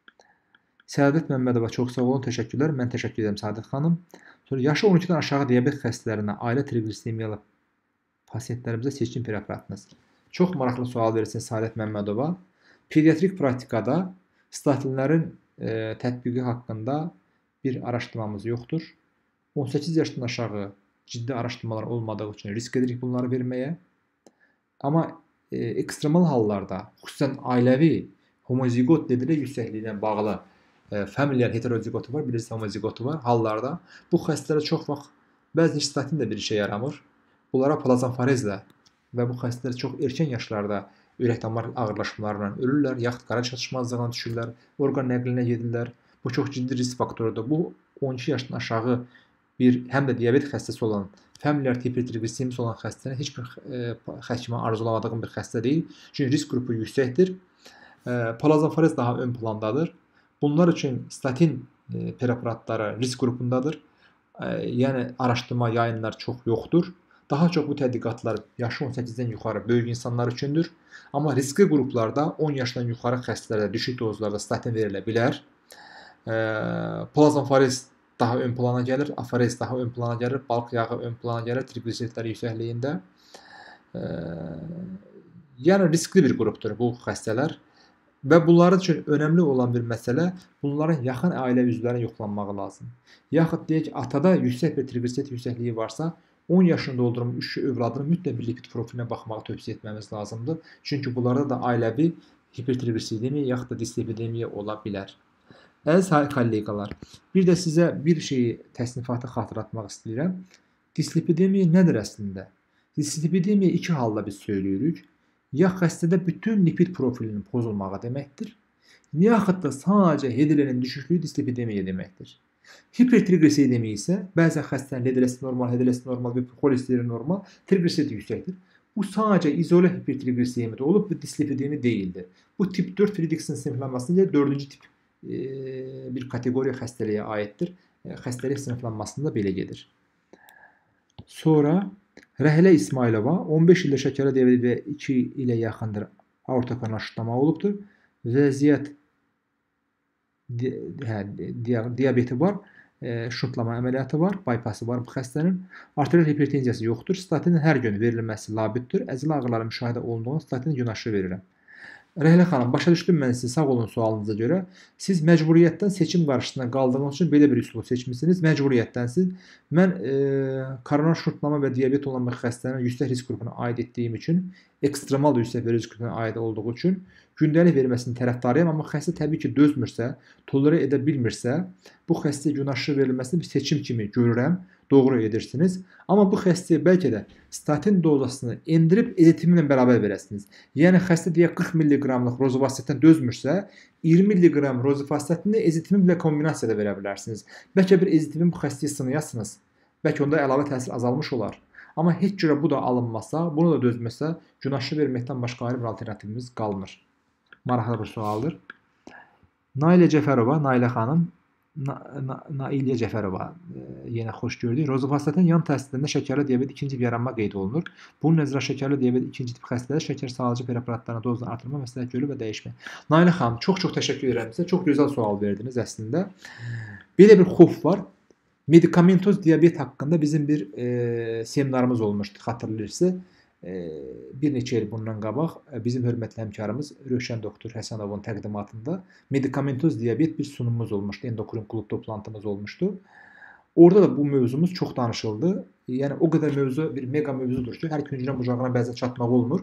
Səadət Məmmədova, çox sağ olun, təşəkkürlər. Mən təşəkkür edirəm Səadət xanım. Sonra yaşı on ikidən aşağı diabet xəstələrinə ailə triqlisemiyalı pasiyentlərimizə seçkin preparatınız. Çox maraqlı sual verirsiniz Səadət Məmmədova. Pediatrik praktikada statinlərin e, tətbiqi haqqında bir araşdırmamız yoxdur. on səkkiz yaşdan aşağı ciddi araşdırmalar olmadığı üçün risk edirik bunları verməyə. Amma e, ekstremal hallarda, xüsusən ailəvi homozigot L D L yüksəkliyinə bağlı e, familial heterozigotu var, bilirsiniz homozigotu var. Hallarda bu xəstələrə çox vaxt bəzi statin də bir işə yaramır. Bunlara plazmafarezlə və bu xəstələr çox erkən yaşlarda ürək-damar ağırlaşmalarla ölürlər, yaxud qara çatışmazlığına düşürlər, orqan nəqlinə gedirlər. Bu çox ciddi risk faktorudur. Bu on iki yaşdan aşağı bir həm də diabet xəstəsi olan, familial hipertriglisemiyası olan xəstənin heç bir e, həkimə arzulamadığım bir xəstə deyil. Çünki risk qrupu yüksəkdir. E, plazmafarez daha ön plandadır. Bunlar üçün statin e, preparatları risk qrupundadır. E, yəni araşdırma yayınlar çox yoxdur. Daha çox bu tədqiqatlar yaşı on səkkizdən yuxarı böyük insanlar üçündür. Amma riskli qruplarda on yaşdan yuxarı xəstələrdə düşük dozlarda statin verilə bilər. E, plazmafarez daha ön plana gəlir, afarez daha ön plana gəlir, balıq yağı ön plana gəlir triqliseridlər yüksəkliyində. E, yəni riskli bir qrupdur bu xəstələr. Və bunlar üçün önəmli olan bir məsələ, bunların yaxın ailə üzvlərinin yoxlanmağı lazım. Yaxud deyək, atada yüksək bir triqliserid yüksəkliyi varsa, on yaşını doldurmuş övladının mütləq bir lipid profilinə baxmağı tövsiyə etməmiz lazımdır. Çünki bunlarda da ailəvi hipertriglisedemiya yaxud da dislipidemiya ola bilər. Əziz kolleqalar, bir də sizə bir şeyi təsnifatı xatırlatmaq istəyirəm. Dislipidemiya nədir əslində? Dislipidemiya iki halda biz söyləyirik. Ya xəstədə bütün lipid profilinin pozulmağı deməkdir, Yaxud da sadəcə H D L-nin düşüklüyü dislipidemiya deməkdir. Hipertrigliseridemiya isə bəzən xəstənin H D L-si normal, H D L-si normal və xolesterin normal, trigliserid yüksəkdir. Bu sadəcə izolə hipertrigliseridemiya olub və dislipidemiya deyildir. Bu tip dörd Friedrichsen siniflanmasında dördüncü tip e, bir kateqoriya xəstəliyə aiddir. E, xəstəlik siniflanmasında belə gedir. Sonra Rəhlə İsmailova on beş ildə şəkərli diabet və iki ilə yaxındır aorta kanal şutlama olubdur. Vəziyyət di hə, di diabeti var, e, şutlama əməliyyatı var, bypassı var bu xəstənin. Arterial hipertenziyası yoxdur. Statinin hər gün verilməsi labüddür. Əzələ ağrıları müşahidə olunduğunda statin gün aşırı verirəm. Rəhlə xanım, başa düşdüm mən sizi, sağ olun sualınıza görə. Siz məcburiyyətdən seçim qarşısında qaldığınız üçün belə bir üsulu seçmişsiniz. Məcburiyyətdənsiz. Mən e, koronar şurtlama və diabet olan bir xəstənin yüksək risk qrupuna aid etdiyim üçün, ekstremal yüksək risk qrupuna aid olduğu üçün gündəlik verilməsinin tərəfdarıyam. Amma xəstə təbii ki, dözmürsə, tolerə edə bilmirsə, bu xəstəyə gün aşırı verilməsini bir seçim kimi görürəm. Doğru edirsiniz. Amma bu xəstəyə bəlkə də statin dozasını endirib ezetimi ilə bərabər verəsiniz. Yəni xəstə deyə qırx milliqramlıq rozuvastatin dözmürsə, iyirmi milliqram rozuvastatini ezetimi ilə kombinasiyada verə bilərsiniz. Bəlkə bir ezetimin bu xəstəyə sınayasınız. Bəlkə onda əlavə təsir azalmış olar. Amma heç cürə bu da alınmasa, bunu da dözməsə, gün aşırı verməkdən başqa ayrı bir alternativimiz qalmır. Maraqlı bir sualdır. Nailə Cəfərova, Nailə xanım, Na, Na, Nailyə Cəfərova e, yenə xoş gördük. Rozuvastatin yan təsirində şəkərli diabet ikinci bir yaranma qeyd olunur. Bunun nəzərə şəkərli diabet ikinci tip xəstələr şəkər sağlıcı preparatlarına dozunu artırma məsləhət görülür və dəyişmə. Nailə xanım, çox-çox təşəkkür edirəm sizə. Çox gözəl sual verdiniz əslində. Belə bir xof var. Medikamentoz diabet haqqında bizim bir e, seminarımız olmuşdu, xatırlayırsınız. E, bir neçə il bundan qabaq bizim hörmətli həmkarımız Rövşən doktor Həsənovun təqdimatında medikamentoz diabet bir sunumumuz olmuşdu. Endokrin klub toplantımız olmuşdu. Orada da bu mövzumuz çox danışıldı. Yəni o qədər mövzu bir mega mövzudur ki, hər küncünə bucağına bəzən çatmaq olmur.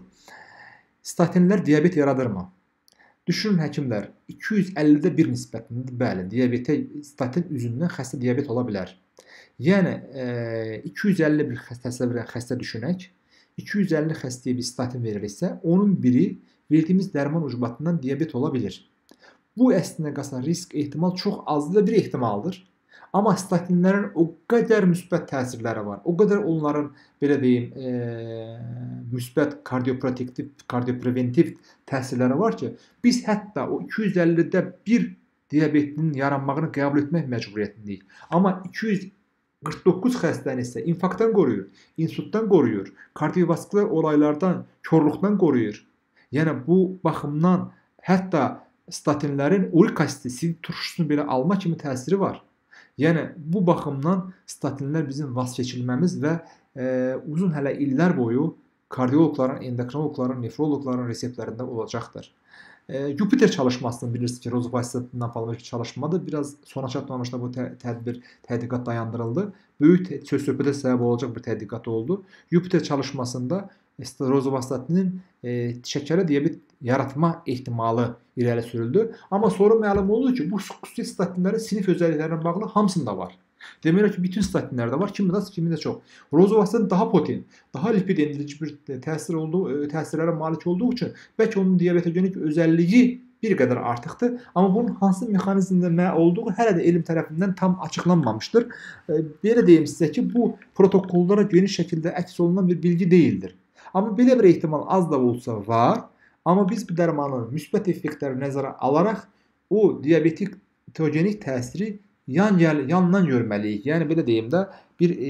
Statinlər diabet yaradırmı? Düşünün həkimlər, iki yüz əllidə bir nisbətində bəli, diabetə statin üzündən xəstə diabet ola bilər. Yəni e, iki yüz əlli bir xəstə, xəstə düşünək. iki yüz əlli xəstəyə bir statin verilirsə, onun biri verdiğimiz dərman ucbatından diabet ola bilir. Bu əslində qalsa risk ehtimal çox azdır və bir ehtimaldır. Amma statinlərin o qədər müsbət təsirləri var. O qədər onların belə deyim, e, müsbət kardioprotektiv, kardiopreventiv təsirləri var ki, biz hətta o iki yüz əllidə bir diabetinin yaranmağını qəbul etmək məcburiyyətindəyik. Amma iki yüz qırx doqquz xəstəni isə infarktdan qoruyur, insultdan qoruyur, kardiovaskular olaylardan, korluqdan qoruyur. Yəni bu baxımdan hətta statinlərin urik asidi, sidik turşusunu belə alma kimi təsiri var. Yəni bu baxımdan statinlər bizim vazgeçilməmiz və e, uzun hələ illər boyu kardioloqların, endokrinoloqların, nefroloqların reseptlərində olacaqdır. E, Jupiter çalışmasını bilirsiniz ki, rozuvastatinlə bağlı bir çalışmadır. Biraz sona çatmamışda bu tə tədbir, tədqiqat dayandırıldı. Böyük söz-söhbətə səbəb olacaq bir tədqiqat oldu. Jupiter çalışmasında rozuvastatinin e, şəkərli diabet yaratma ehtimalı irəli sürüldü. Amma sonra məlum oldu ki, bu xüsusi statinlərin sinif özelliklərinə bağlı hamısında var. Demək ki, bütün statinlərdə var, kimi də, kimi də çox. Rozuvastatin daha potent, daha lipid endirici bir təsir olduğu, təsirlərə malik olduğu üçün bəlkə onun diabetogenik özəlliyi bir qədər artıqdır. Amma bunun hansı mexanizmdə olduğu hələ də elm tərəfindən tam açıqlanmamışdır. Belə deyim sizə ki, bu protokollara geniş şəkildə əks olunan bir bilgi deyildir. Amma belə bir ehtimal az da olsa var. Amma biz bu dərmanın müsbət effektləri nəzərə alaraq o diabetik togenik təsiri yan gəl, yandan görməliyik. Yəni belə deyim də bir e,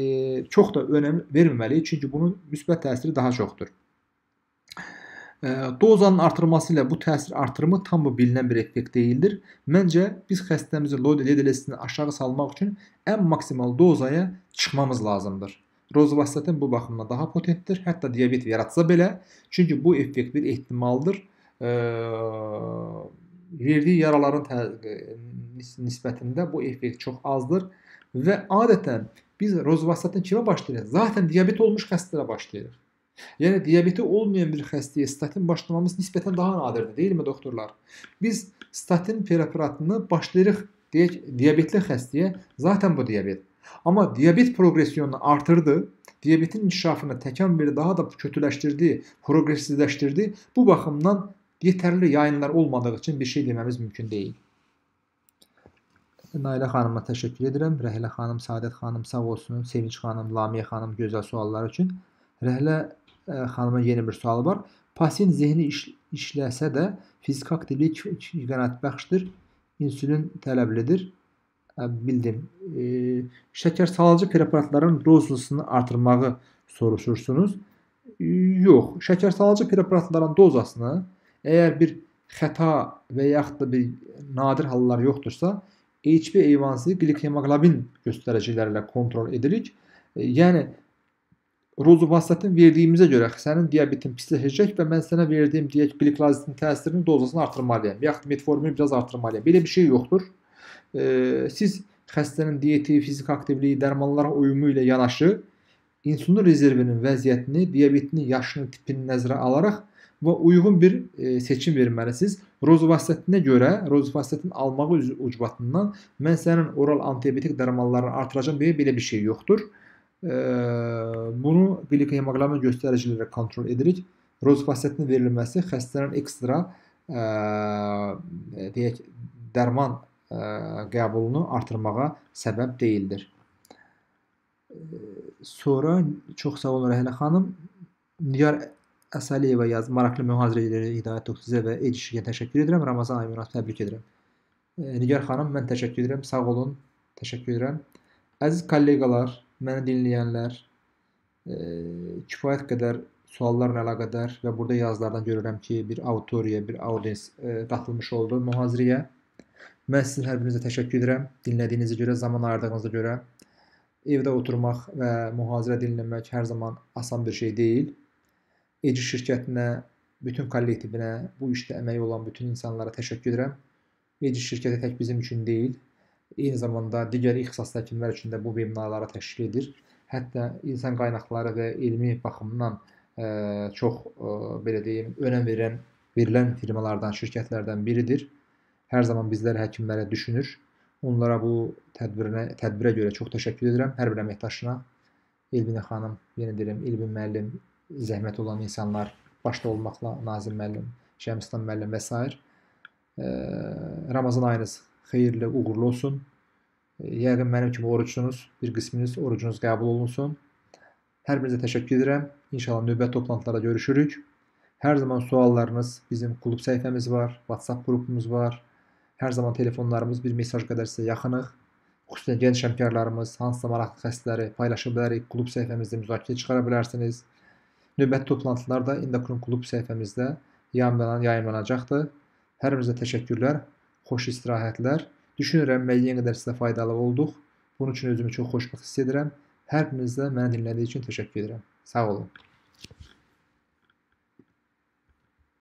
çox da önəm verməməliyik, çünki bunun müsbət təsiri daha çoxdur. E, dozanın artırılması ilə bu təsir artırımı tam bu bilinən bir effekt deyildir. Məncə biz xəstəmizin L D L-sini aşağı salmaq üçün ən maksimal dozaya çıxmamız lazımdır. Rozuvastatin bu baxımdan daha potentdir. Hətta diabet yaratsa belə, çünki bu effekt bir ehtimaldır. E, verdiyi yaraların nisbətində bu effekt çox azdır və adətən biz rozuvastatin kimə başlayırıq? Zaten diabet olmuş xəstələrə başlayırıq. Yəni diabeti olmayan bir xəstəyə statin başlamamız nisbətən daha nadirdir, deyilmi doktorlar? Biz statin preparatını başlayırıq deyək diabetli xəstəyə, zaten bu diabet. Amma diabet progresiyonunu artırdı, diabetin inkişafını təkan verdi, daha da kötüləşdirdi, progressivləşdirdi. Bu baxımdan yeterli yayınlar olmadığı için bir şey dememiz mümkün değil. Nailə xanıma təşəkkür edirəm. Rəhlə xanım, Saadət xanım sağ olsun. Sevinç xanım, Lamiyə xanım gözəl suallar üçün. Rəhlə xanıma yeni bir sual var. Pasient zehni iş, işləsə də fiziki aktivlik qənaətbəxşdir. İnsülin tələblidir. Bildim. E, şəkər salıcı preparatların dozasını artırmağı soruşursunuz. E, yox. Şəkər salıcı preparatların dozasını əgər bir xəta və yaxud da bir nadir hallar yoxdursa H b A one C glikhemoglobin göstəricilərlə kontrol edirik. E, yəni rozuvastatin verdiyimizə görə sənin diabetin pisləşəcək və mən sənə verdiyim deyək glikozidin təsirini dozasını artırmalıyam. Yaxud metformini biraz artırmalıyam. Belə bir şey yoxdur. E, siz xəstənin diyeti, fizik aktivliyi, dərmanlara uyumu ilə yanaşı insulin rezervinin vəziyyətini, diabetinin yaşını, tipini nəzərə alaraq və uyğun bir e, seçim verməlisiniz. Rozuvastatinə görə, rozuvastatin almağı ucbatından mən sənin oral antidiabetik dərmanlarını artıracağım deyə belə bir şey yoxdur. E, bunu glikhemoglobin göstəriciləri kontrol edirik. Rozuvastatinin verilməsi xəstənin ekstra e, deyək, dərman e, qəbulunu artırmağa səbəb deyildir. E, sonra çox sağ olun Rəhlə xanım. Nigar Əsaliyeva yaz, maraqlı mühazirələri Hidayət Toxtizə və Eci şirkətinə təşəkkür edirəm. Ramazan ayı münasibət təbrik edirəm. E, Nigar xanım, mən təşəkkür edirəm. Sağ olun. Təşəkkür edirəm. Əziz kolleqalar, məni dinləyənlər, e, kifayət qədər suallarla əlaqədar və burada yazılardan görürəm ki, bir auditoriya, bir audiens e, qatılmış oldu mühazirəyə. Mən sizin hər birinizə təşəkkür edirəm. Dinlədiyinizə görə, zaman ayırdığınıza görə. Evdə oturmaq və mühazirə dinləmək hər zaman asan bir şey deyil. Eci şirkətinə, bütün kollektivinə, bu işdə əməyi olan bütün insanlara təşəkkür edirəm. Eci şirkəti tək bizim üçün deyil, eyni zamanda digər ixtisas həkimlər üçün də bu webinarları təşkil edir. Hətta insan qaynaqları və elmi baxımdan ə, çox ə, belə deyim, önəm verən, verilən firmalardan, şirkətlərdən biridir. Hər zaman bizlər həkimlərə düşünür. Onlara bu tədbirinə, tədbirə görə çox təşəkkür edirəm. Hər bir əməkdaşına, Elbinə xanım, yenə deyirəm, Elbin müəllim, zəhmət olan insanlar, başda olmaqla Nazim müəllim, Şəmslan müəllim və s. E, Ramazan ayınız xeyirli, uğurlu olsun. E, yəqin mənim kimi orucunuz, bir qisminiz orucunuz qəbul olunsun. Hər birinizə təşəkkür edirəm. İnşallah növbət toplantılarda görüşürük. Hər zaman suallarınız, bizim klub səhifəmiz var, WhatsApp qrupumuz var. Hər zaman telefonlarımız bir mesaj qədər sizə yaxınıq. Xüsusən gənc həmkarlarımız, hansısa maraqlı xəstələri paylaşa bilərik. Klub səhifəmizdə müzakirə çıxara bilərsiniz. Növbəti toplantılar da Endokrin Klub səhifəmizdə yayımlanacaqdır. Hər birinizə təşəkkürlər, xoş istirahətlər. Düşünürəm, müəyyən qədər sizə faydalı olduq. Bunun üçün özümü çox xoşbəxt hiss edirəm. Hər birinizə məni dinlədiyi üçün təşəkkür edirəm. Sağ olun.